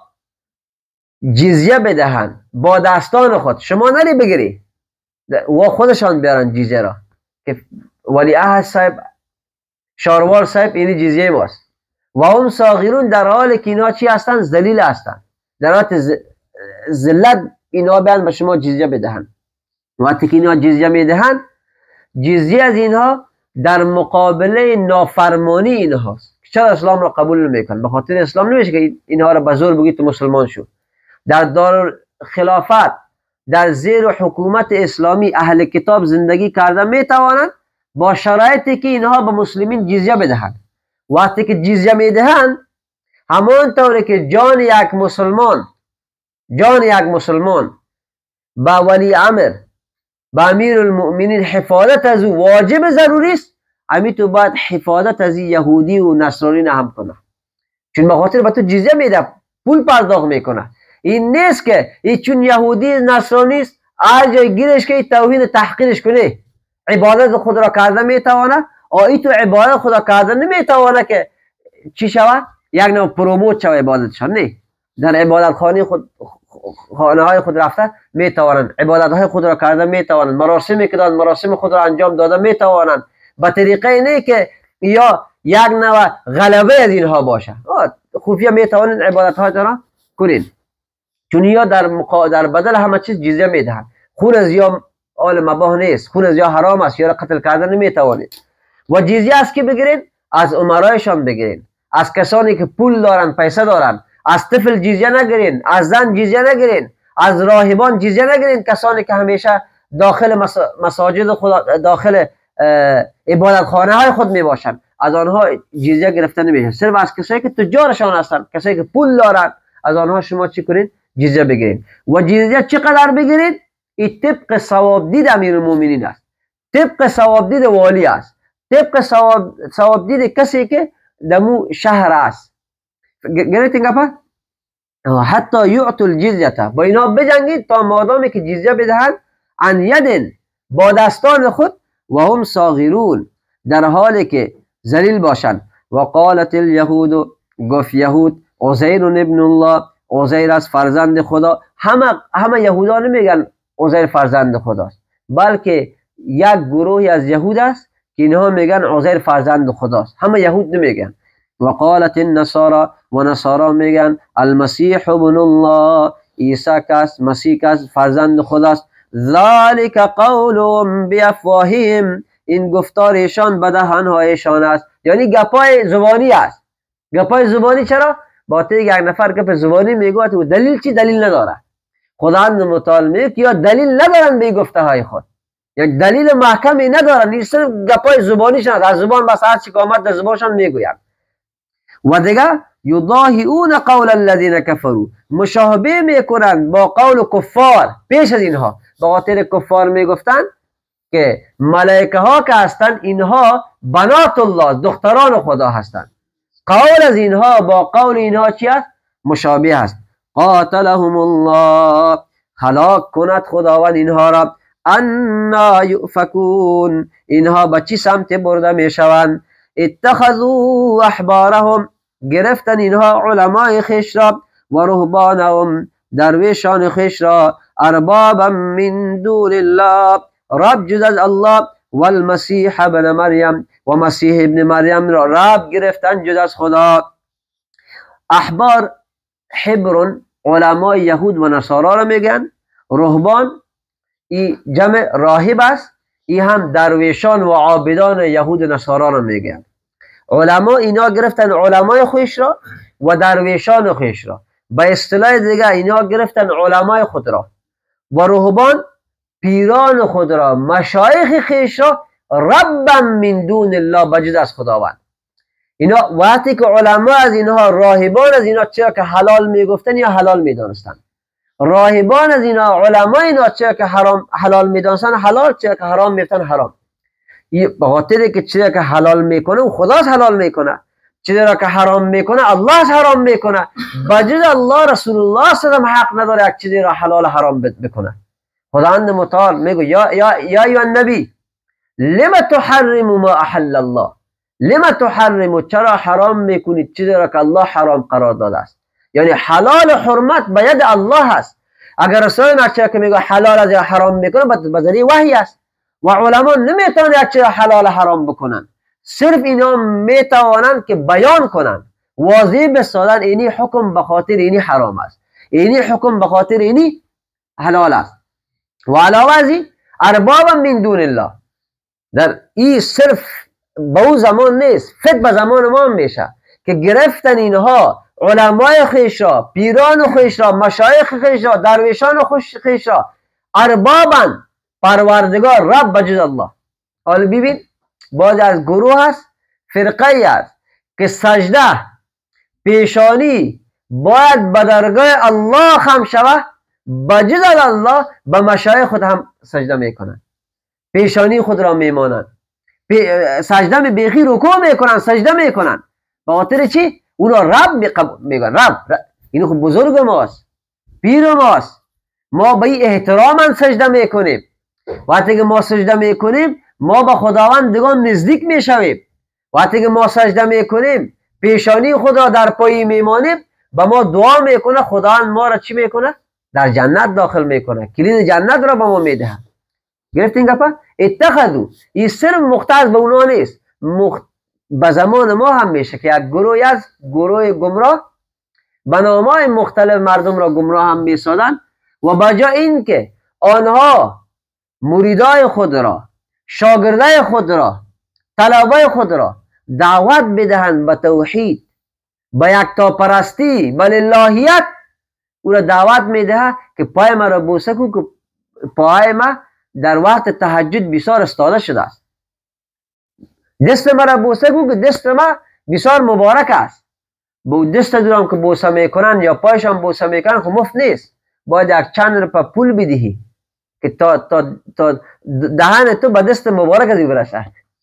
جزیه بدهند با دستان خود شما نری بگیری و خودشان بیارن جزیه را که ولی عهد صاحب شاروار صاحب اینی جزیه ماست و هم صاغرون در حالی که اینها چی هستند ذلیل هستند در حالت ذلت اینها بیان به شما جزیه بدهند وقتی که اینها جزیه میدهند جزیه از اینها در مقابله نافرمانی اینهاست چرا اسلام را قبول نمیکنن به خاطر اسلام نمیشه که اینها را به زور بگید تو مسلمان شو در دار خلافت در زیر حکومت اسلامی اهل کتاب زندگی کرده میتوانند با شرایطی که اینها به مسلمین جزیه بدهند وقتی که جزیه میدهند همون طوری که جان یک مسلمان جان یک مسلمان با ولی امر با امیر المؤمنین حفاظت از او واجب ضروری است امی تو باید حفاظت از یهودی و نصرانی هم کنه چون به خاطر به تو جزیه میده پول پرداخت میکنه این نیست که این چون یهودی نصرانی است هر جای گیرش که توهین تحقیرش کنه عبادت خود را کرده میتوانه آیی تو عبادت خود را کرده نمیتوانه که چی شود یک نوع پروموت شود عبادتشان نه در عبادت خانه خود خانه های خود رفته میتوانند عبادت های خود را کرده میتوانند مراسمی که داد مراسم خود را انجام داده میتوانند به طریقه نه که یا یک نوع غلبه از اینها باشه خفیه میتوانند عبادت های را کنید چون یا در مقا... در بدل همه چیز جزیه میدهند خون از یا آل مباح نیست خون از یا حرام است یا را قتل کردن نمیتوانید و جزیه از کی بگیرید از عمرایشان بگیرید از کسانی که پول دارن پیسه دارن از طفل جزیه نگیرین از زن جزیه نگیرین از راهبان جزیه نگیرین کسانی که همیشه داخل مس... مساجد خدا داخل عبادت خانه های خود می باشن از آنها جزیه گرفته نمیشه صرف از کسایی که تجارشان هستن کسایی که پول دارن از آنها شما چی کنید جزیه بگیرید و جزیه چقدر بگیرید این طبق ثواب دید امیر المؤمنین است طبق ثواب دید والی است طبق ثواب ثواب دید کسی که دمو شهر است گرفتین گپا حتی یعطوا الجزیه با اینا بجنگید تا مادامی که جزیه بدهند عن ید با دستان خود و هم صاغرون در حالی که ذلیل باشند و قالت الیهود گفت یهود عزیر ابن الله عزیر از فرزند خدا همه همه یهودان نمیگن عزیر فرزند خداست بلکه یک گروهی از یهود است که اینها میگن عزیر فرزند خداست همه یهود نمیگن و قالت النصارى و نصارا میگن المسیح ابن الله عیسی کس مسیح کس فرزند خداست ذالک قولهم بافواههم این گفتارشان به دهانهایشان است یعنی گپای زبانی است گپای زبانی چرا با تو یک نفر گپ زبانی میگه تو دلیل چی دلیل نداره خداوند متعال میگه یا دلیل ندارن به گفته های خود یک دلیل محکمی ندارن این صرف گپای زبانیشان از زبان بس هر چی که آمد در زبانشان میگوین و دیگه یضاهئون قول الذین کفروا مشابه میکنند با قول کفار پیش از اینها به خاطر کفار میگفتند که ملائکه ها که هستند اینها بنات الله دختران خدا هستند قول از اینها با قول اینها چی است مشابه است قاتلهم الله هلاک کند خداوند اینها را انا یؤفکون اینها به چی سمت برده میشوند اتخذوا احبارهم گرفتن اینها علماء خویش را و رهبانهم درویشان خویش را اربابا من دون الله رب جز از الله و المسیح ابن مریم و مسیح ابن مریم را رب گرفتن جز از خدا احبار حبر علماء یهود و نصارا را میگن رهبان ای جمع راهب است ای هم درویشان و عابدان یهود و نصارا را میگن علما اینا گرفتن علمای خودش را و درویشان خودش را، به اصطلاح دیگه اینا گرفتن علمای خود را و رهبان پیران خود را، مشایخ خودش را ربا من دون الله، بجز از خداوند. اینا وقتی که علما از اینها، راهبان از اینا چرا که حلال میگفتن یا حلال میدانستن، راهبان از اینا، علما اینا چرا که حرام حلال میدانستن حلال، چرا که حرام میگفتن حرام. به خاطر که چیزی که حلال میکنه او خداست حلال میکنه، چیزی را که حرام میکنه الله حرام میکنه. بجز الله رسول الله صلی الله علیه و حق نداره یک چیزی را حلال حرام بکنه. خداوند متعال میگه یا یا یا ایها النبی لما تحرم ما احل الله، لما تحرم، چرا حرام میکنید چیزی را که الله حرام قرار داده است. یعنی حلال و حرمت به ید الله هست. اگر رسول الله چرا که میگه حلال از حرام میکنه به ذریعه وحی است و علما نمیتونن یک چیز حلال حرام بکنن، صرف اینا میتوانند که بیان کنن، واضح بسازن اینی حکم به خاطر اینی حرام است، اینی حکم به خاطر اینی حلال است. و علاوه از این اربابا من دون الله، در این صرف به اون زمان نیست، فت به زمان ما میشه که گرفتن اینها علمای خیش را، پیران خیش را، مشایخ خیش را، درویشان خیش را اربابا، پروردگار، رب بجز الله. حالا ببین بعضی از گروه هست، فرقه است که سجده پیشانی باید به درگاه الله خم شوه، بجز الله به مشایخ خود هم سجده میکنن، پیشانی خود را میمانند، سجده می بیخی رکوع میکنن، سجده میکنن. به خاطر چی؟ اونا رب میگن، رب, رب. اینو خب بزرگ ماست، پیر ماست، ما به این احترام سجده میکنیم. وقتی که ما سجده میکنیم ما به خداوندگان نزدیک میشویم. وقتی که ما سجده میکنیم پیشانی خود را در پای میمانیم، به ما دعا میکنه، خداوند ما را چی میکنه؟ در جنت داخل میکنه، کلید جنت را به ما میده. گرفتین گپا؟ اتخذو، این صرف مختص به اونا نیست، مخت... به زمان ما هم میشه که یک گروه از گروه گمراه به نامهای مختلف مردم را گمراه هم میسازن و بجا این که آنها مریدای خود را، شاگردای خود را، طلبای خود را دعوت بدهند به توحید، به یکتا پرستی، به للهیت، او را دعوت میده که پای ما را بوسه کن که پای ما در وقت تهجد بسیار استاده شده است، دست ما را بوسه کن که دست ما بسیار مبارک است. با دست دورم که بوسه میکنن یا پایشان بوسه میکنن خب مفت نیست، باید یک چند روپیه پول بدهی که تا, تا, تا دهن تو به دست مبارک از برسه.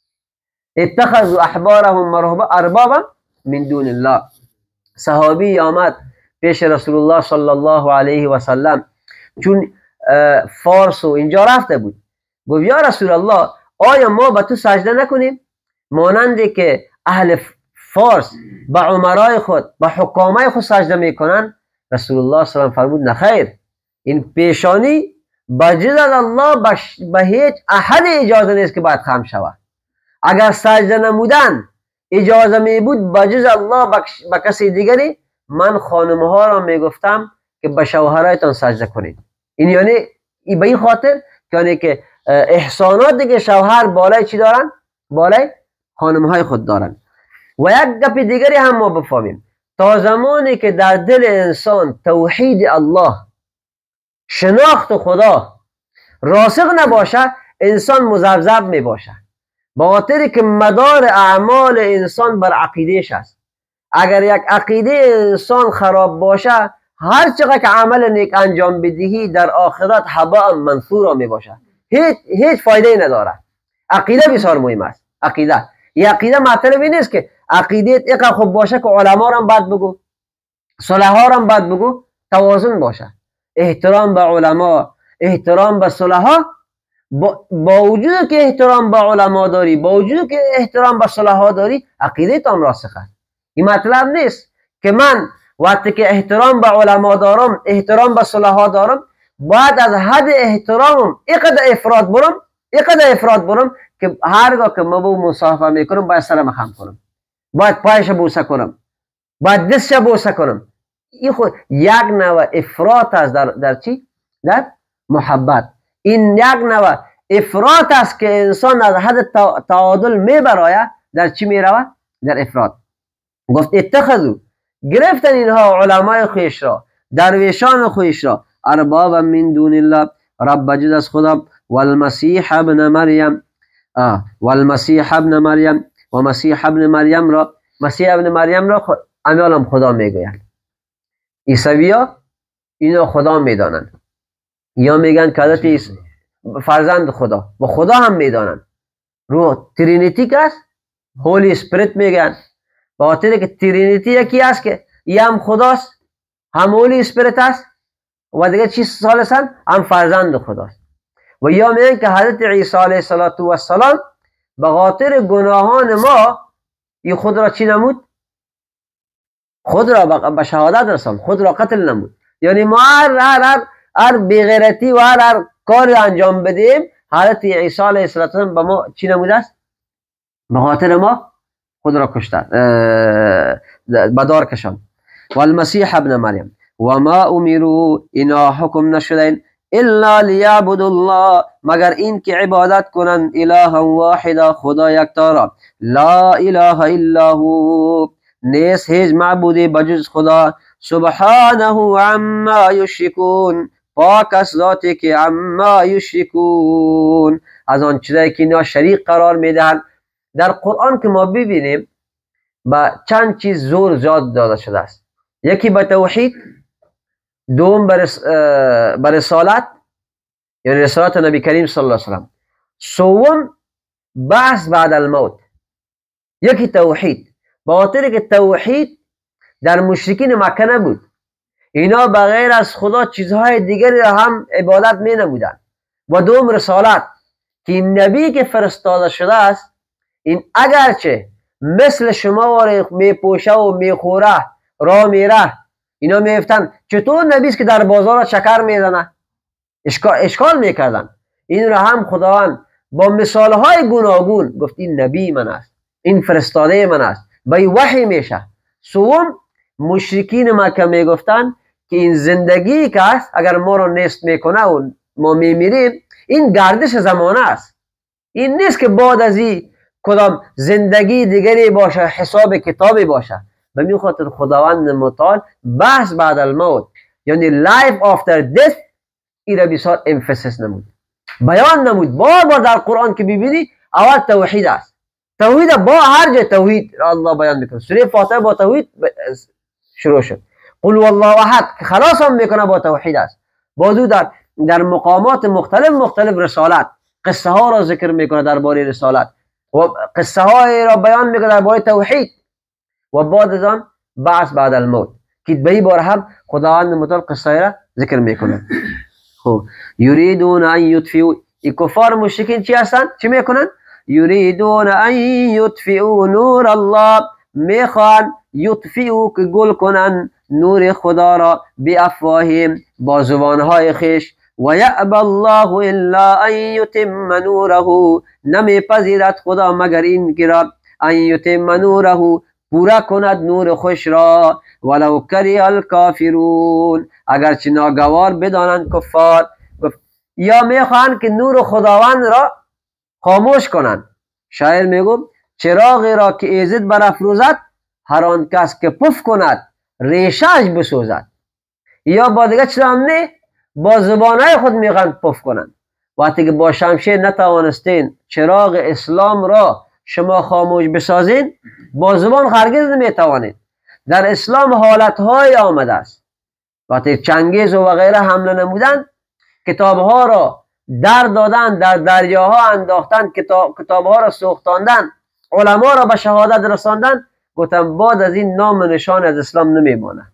اتخذوا احبارهم اربابا من دون الله. صحابی آمد پیش رسول الله صلی الله علیه و سلم، چون فارس و اینجا رفته بود، گفت یا رسول الله آیا ما به تو سجده نکنیم مانندی که اهل فارس به عمرای خود، به حکامای خود سجده میکنن؟ رسول الله صلی الله علیه و فرمود نخیر، این پیشانی بجز الله به هیچ احد اجازه نیست که باید خم شود. اگر سجده نمودن اجازه می بود بجز الله به کسی دیگری، من خانمها را میگفتم که به شوهرایتان سجده کنید. این یعنی ای به این خاطر یعنی که احساناتی که شوهر بالای چی دارن؟ بالای خانمهای خود دارن. و یک گپ دیگری هم ما بفهمیم، تا زمانی که در دل انسان توحید الله، شناخت خدا راسخ نباشه، انسان مذبذب می باشه، به خاطر که مدار اعمال انسان بر عقیدهش است. اگر یک عقیده انسان خراب باشه، هر چقدر که عمل نیک انجام بدهی در آخرت هباء منثورا می باشه، هیچ هیچ فایده نداره. عقیده بسیار مهم است. عقیده این عقیده مطلبی نیست که عقیده اینقدر خوب باشه که علما را بد بگو، صلحا را بد بگو. توازن باشه، احترام به علما، احترام به صلحا. با, با وجود که احترام به علما داری، با وجود که احترام به صلحا داری، عقیده تام راسخ است. این مطلب نیست که من وقتی که احترام به علما دارم، احترام به صلحا دارم، باید از حد احترامم اینقدر افراط برم، اینقدر افراط برم که هرگاه که ما با مصاحبه میکنم باید سرم خم کنم، باید پایش بوسه کنم، باید دستش بوسه کنم. این خود یک نوع افراط است در, در چی؟ در محبت. این یک نوع افراط است که انسان از حد تعادل میبراید، در چی میروه؟ در افراد. گفت اتخذوا، گرفتن اینها علمای خویش را، درویشان خویش را، اربابا من دون الله، رب جز از خدا، والمسیح ابن مریم، آه والمسیح ابن مریم، و مسیح ابن مریم را، مسیح ابن مریم را امیالم خدا میگویند. عیسویا اینو خدا میدانند، یا میگن که حضرت فرزند خدا و خدا هم میدانند. روح ترینیتی که است، هولی اسپریت میگن، به خاطر که ترینیتی یکی است که یه هم خداست، هم هولی اسپریت است و دیگه چیز ثالثاً هم فرزند خداست. و یا میگن که حضرت عیسی علیه السلام به خاطر گناهان ما این خود را چی نمود؟ خود را به شهادت رساند، خود را قتل نمود. یعنی ما هر هر هر, هر بیغیرتی و هر هر کار انجام بدیم، حضرت عیسی علیه السلام به ما چی نموده است؟ به خاطر ما خود را کشته، به دار کشاند. والمسیح ابن مریم، و ما امروا، اینا حکم نشدن الا لیعبدوا الله، مگر این که عبادت کنند الها واحدا، خدا یکتا را، لا اله الا هو، نیست هیچ معبودی بجز خدا، سبحانه عما یشرکون، پاک است ذاتی که عما یشرکون، از آن چیزایی که اینا شریک قرار میدهند. در قرآن که ما ببینیم با چند چیز زور زیاد داده شده است. یکی به توحید، دوم به رسالت، یعنی رسالت نبی کریم صلی الله علیه وسلم، سوم بحث بعد الموت. یکی توحید، با خاطر که توحید در مشرکین مکه نبود، اینا بغیر از خدا چیزهای دیگری را هم عبادت می نمودند. و دوم رسالت، که این نبی که فرستاده شده است، این اگرچه مثل شما و می پوشه و می خوره را میره، اینا میفتن چطور نبی است که در بازار شکر میزنه، اشکال, اشکال میکردن. این را هم خداوند با مثالهای گوناگون گفت این نبی من است، این فرستاده من است، به وحی میشه. سوم مشرکین مکه میگفتن که این زندگی که است اگر ما را نیست میکنه و ما میمیریم، این گردش زمانه است، این نیست که بعد از این کدام زندگی دیگری باشه، حساب کتابی باشه. به می خاطر خداوند متعال بحث بعد الموت، یعنی life after death، این را بسیار emphasis نمود، بیان نمود. بار بار در قرآن که ببینی اول توحید است، توحید با هر جای توحید را الله بیان میکنه. سوره فاتحه با توحید شروع شد، قل والله احد که خلاص هم میکنه با توحید است. بازو در در مقامات مختلف مختلف رسالت، قصه ها را ذکر میکنه درباره رسالت و قصه های را بیان میکنه درباره توحید. و بعد از آن بعث بعد الموت که به این بار هم خداوند متعال قصه را ذکر میکنه. خب یریدون ان یطفئوا، این کفار مشرکین چی هستند؟ چی میکنن؟ یریدون ان یطفئوا نور الله، میخوان یطفئوا که گل کنن نور خدا را، بی افواهیم با زبانهای خیش، و یأبی الله الا ان یتم نوره، نمیپذیرد خدا مگر این که را ان یتم نوره، پورا کند نور خوش را، ولو کره الکافرون، اگرچه ناگوار بدانند کفار. یا میخوان که نور خداوند را خاموش کنند. شاعر میگو چراغی را که ایزد برافروزد، هر آن کس که پف کند ریشه‌اش بسوزد. یا با دیگه چرا هم نه، با زبانهای خود میخوان پف کنند. وقتی که با شمشیر نتوانستین چراغ اسلام را شما خاموش بسازین، با زبان هرگز نمیتوانید. در اسلام حالتهای آمده است، وقتی چنگیز و غیره حمله نمودن، کتابها را در دادن، در دریاها انداختن، کتاب کتابها را سوختاندن، علما را به شهادت رساندن. گفتم بعد از این نام نشان از اسلام نمیمانه،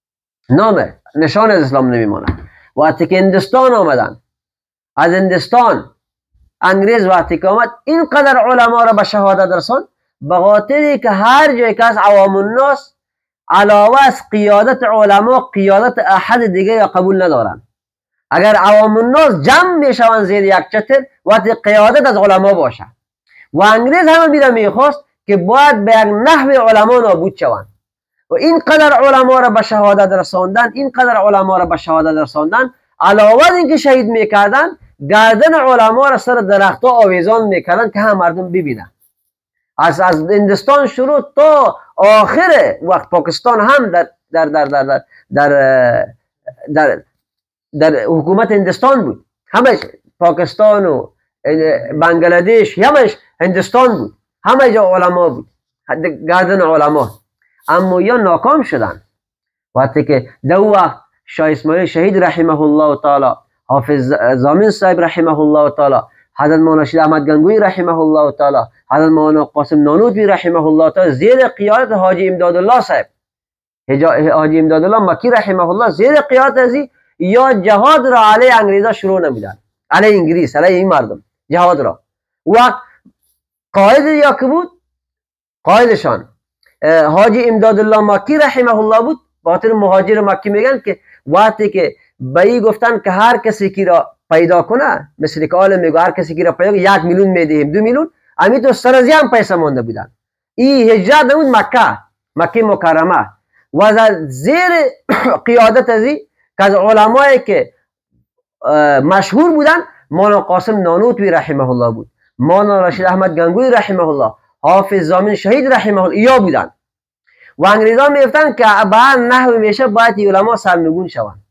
نام نشان از اسلام نمیمانه. وقتی که هندوستان آمدن، از هندوستان انگریز وقتی که آمد، اینقدر علما را به شهادت رساند، به خاطری که هر جای که از عوام الناس علاوه از قیادت علما قیادت احد دیگه یا قبول ندارن. اگر عوام الناس جمع میشوند زیر یک چتر، وقتی قیادت از علما باشه. و انگریز همه میره میخواست که باید به یک نحو علما نابود شوند. و اینقدر علما را به شهادت رساندن، اینقدر علما را به شهادت رساندن، علاوه از اینکه شهید میکردن، گردن علما را سر درختها آویزان میکردن که هم مردم ببینن. از از هندوستان شروع تا آخر وقت پاکستان هم در در در در در در, در, در حکومت هندوستان بود. همش پاکستان و بنگلادش همش هندوستان بود، همه جا علما بود، گردن علما. اما یا ناکام شدن. وقتی که دو وقت شاه اسماعیل شهید رحمه الله تعالی، حافظ زامن صاحب رحمه الله تعالی، حضرت مولانا رشید احمد گنگوی رحمه الله تعالی، حضرت مولانا قاسم نانوتوی رحمه الله تعالی زیر قیادت حاجی امدادالله صاحب، حاجی امدادالله مکی رحمه الله زیر قیادت ازی یا جهاد را علیه انگریزا شروع نمیدن، علیه انگلیس، علیه این مردم جهاد را. و قائد یا که بود، قائدشان حاجی امدادالله مکی رحمه الله بود. باطل مهاجر مکی میگن که وقتی که بایی گفتن که هر کسی کی را پیدا کنه، مثل که عالم میگه هر کسی کی را پیدا کنه یک میلیون میدهیم، دو میلیون، امی تو سر از هم پیسه مانده بودن. این هجرت نمود مکه، مکه مکرمه، و زیر قیادت ازی که از علمایی که مشهور بودن مولانا قاسم نانوتوی رحمه الله بود، مولانا رشید احمد گنگوی رحمه الله، حافظ زامن شهید رحمه الله یا بودن. و انگریزا میگفتن که به هر نحوی میشه باید علما سرنگون شوند.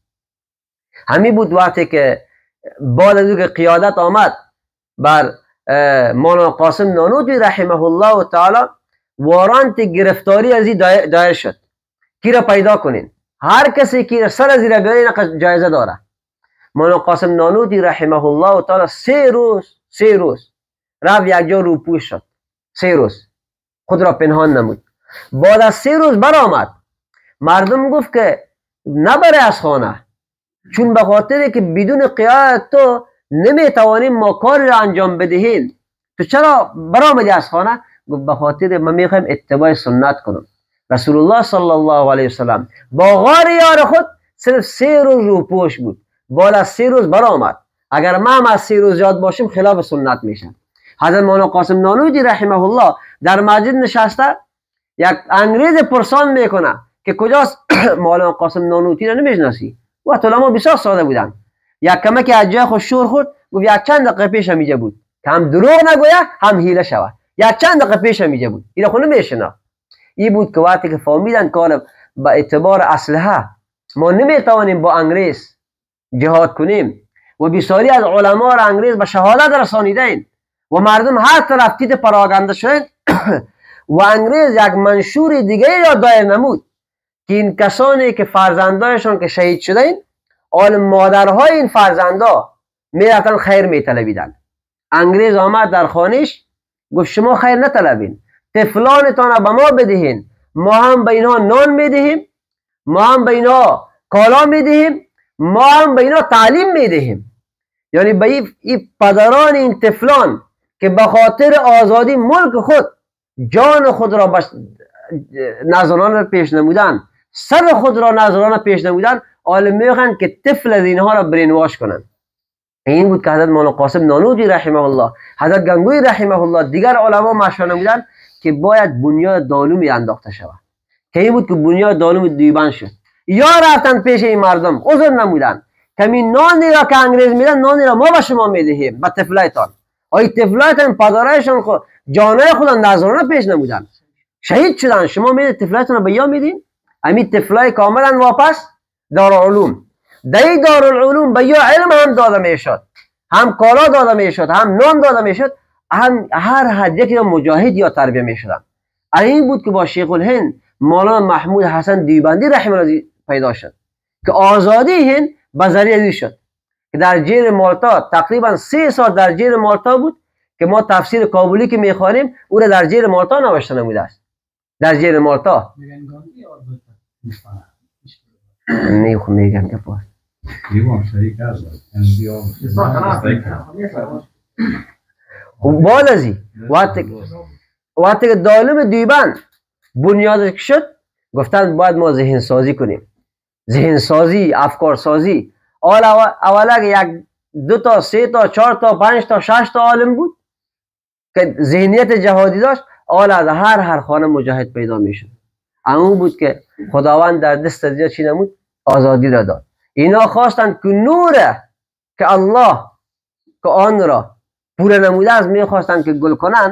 همین بود وقتی که بعد از که قیادت آمد بر مولانا قاسم نانوتوی رحمه الله تعالی، وارانت گرفتاری از این دایر شد کی را پیدا کنین، هر کسی کی را سر از این بیارین جایزه داره. مولانا قاسم نانوتوی رحمه الله تعالی سه روز سه روز رفت یک جا روپوش شد، سه روز خود را پنهان نمود. بعد از سه روز برآمد، مردم گفت که نبره از خانه، چون به خاطر که بدون قیادت تو نمیتوانیم ما کار را انجام بدهیم، تو چرا برآمدی از خانه؟ گفت به خاطر من میخوایم اتباع سنت کنم. رسول الله صلی الله علیه وسلم با غار یار خود صرف سه روز روپوش بود، بعد از سه روز برآمد. اگر ما هم از سه روز یاد باشیم خلاف سنت میشه. حضرت مولانا قاسم نانوتوی رحمه الله در مسجد نشسته، یک انگریز پرسان میکنه که کجاست؟ مولانا قاسم نانوتوی را نمیشناسی؟ و علما بسیار ساده بودن. یک کمک از جای خود شور خورد، گفت یک چند دقیقه پیش همیجا بود، که هم دروغ نگویه هم حیله شود. یک چند دقیقه پیش همیجا بود، این خود نمیشنا. این بود که وقتی که فهمیدن کار با اعتبار اسلحه ما نمیتوانیم با انگریز جهاد کنیم، و بسیاری از علما را انگریز به شهادت رسانیدن و مردم هر طرف تیت پراگنده شدن. و انگریز یک منشور دیگه را دایر نمود که این کسانی که فرزندایشان که شهید شدن، آل مادرهای این فرزندا میرفتن خیر میطلبیدن. انگریز آمد در خانش گفت شما خیر نطلبین، طفلانتان به ما بدهین، ما هم به اینها نان میدهیم، ما هم به اینها کالا میدهیم، ما هم به اینها تعلیم میدهیم. یعنی به این پدران این طفلان که به خاطر آزادی ملک خود جان خود را بش... نذرانه پیش نمودن، سر خود را نذرانه پیش نمودن، عالم میگن که طفل از اینها را برین واش کنن. این بود که حضرت مولانا قاسم نانوتوی رحمه الله، حضرت گنگوی رحمه الله، دیگر علما مشورت نمودن که باید بنیاد دالومی انداخته شود. که این بود که بنیاد دالوم دیوبند شد. یا رفتن پیش این مردم عذر نمودن کمی نانی را که انگریز میدن، نانی را ما به شما میدهیم، به طفلایتان. آی طفلایتان پدرایشان خود جانای خودن نذرانه پیش نمودن، شهید شدن، شما میدید طفلایتان را به یا میدین؟ امی طفلای کاملا واپس دارالعلوم. در دارالعلوم به یا علم هم داده میشد، هم کالا داده میشد، هم نان داده میشد، هم هر حد یکی مجاهد یا تربیه میشدن. این بود که با شیخ الهند مولانا محمود حسن دیوبندی رحمه الله پیدا شد که آزادی هند به ذریعه شد که در جیر مالتا تقریبا سه سال در جیر مالتا بود که ما تفسیر کابلی که میخوانیم او را در جیر مالتا نوشته نموده است. در جیر مالتا نه خو میگم که پاس بعد از این وقتی که دالم دیوبند بنیاد شد، گفتن باید ما ذهن سازی کنیم، ذهن سازی، افکار سازی. اول اولا یک دو تا سه تا چهار تا پنج تا شش تا عالم بود که ذهنیت جهادی داشت، اول از هر هر خانه مجاهد پیدا میشد. اون بود که خداوند در دست از چی نمود؟ آزادی را داد. اینا خواستند که نور که الله که آن را پوره نموده است میخواستند که گل کنند،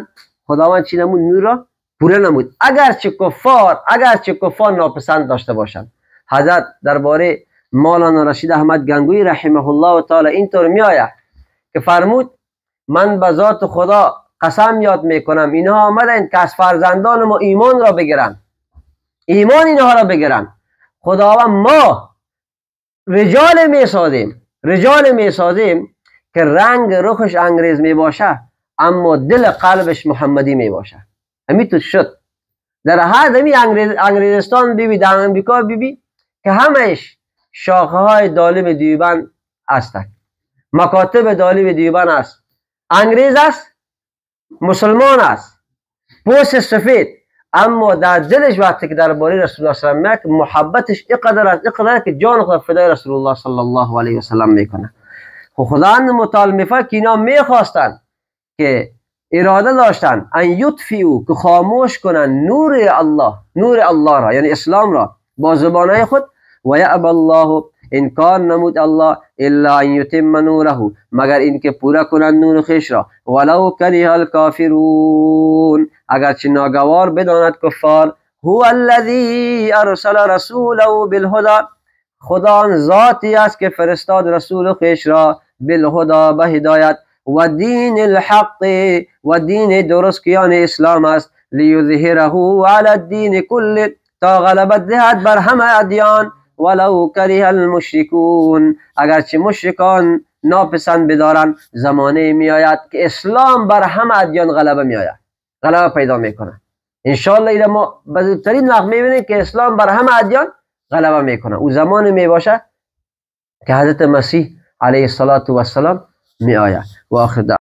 خداوند چی نمود؟ نور را پوره نمود. اگر چه کفار اگر چه کفار ناپسند داشته باشند. حضرت درباره مولانا رشید احمد گنگوی رحمه الله تعالی اینطور می آید که فرمود من به ذات خدا قسم یاد میکنم اینها آمدند که از فرزندان ما ایمان را بگیرن، ایمان اینها را بگیرن. خداوند ما رجال میسازیم رجال میسازیم که رنگ رخش انگریز می باشه اما دل قلبش محمدی می باشه. همین شد در هر دمی انگریز انگریزستان بیبی در امریکا بیبی که همش شاخه های دالب دیوبند هستند، مکاتب دالب دیوبند است، انگریز است، مسلمان است، پوست سفید، اما در دلش وقتی که درباره رسول الله صلی الله علیه و آله محبتش اینقدر است اینقدر که جان خود فدای رسول الله صلی الله علیه و سلم میکنه. خداوند متعال میفرماید که اینا میخواستن که اراده داشتن ان یطفئوا که خاموش کنن نور الله نور الله را یعنی اسلام را با زبانهای خود و یأبی الله انکار نمود الله الا ان یتم نوره مگر اینکه پورا کنند نور خویش را ولو کره الکافرون اگرچه ناگوار بداند کفار. هو الذی ارسل رسوله بالهدى خدا آن ذاتی است که فرستاد رسول خویش را بالهدى به هدایت و دین الحق و دین درست که یعنی اسلام است لیظهره علی الدین کله تا غلبت دهد بر همه ادیان ولو کره المشرکون اگرچه مشرکان ناپسند بدارن. زمانه می آید که اسلام بر همه ادیان غلبه می آید غلبه پیدا میکنه. انشاءالله اینا ما به زودترین وقت میبینیم که اسلام بر همه ادیان غلبه میکنه. او زمان می باشه که حضرت مسیح علیه الصلاة و السلام می آید. و آخر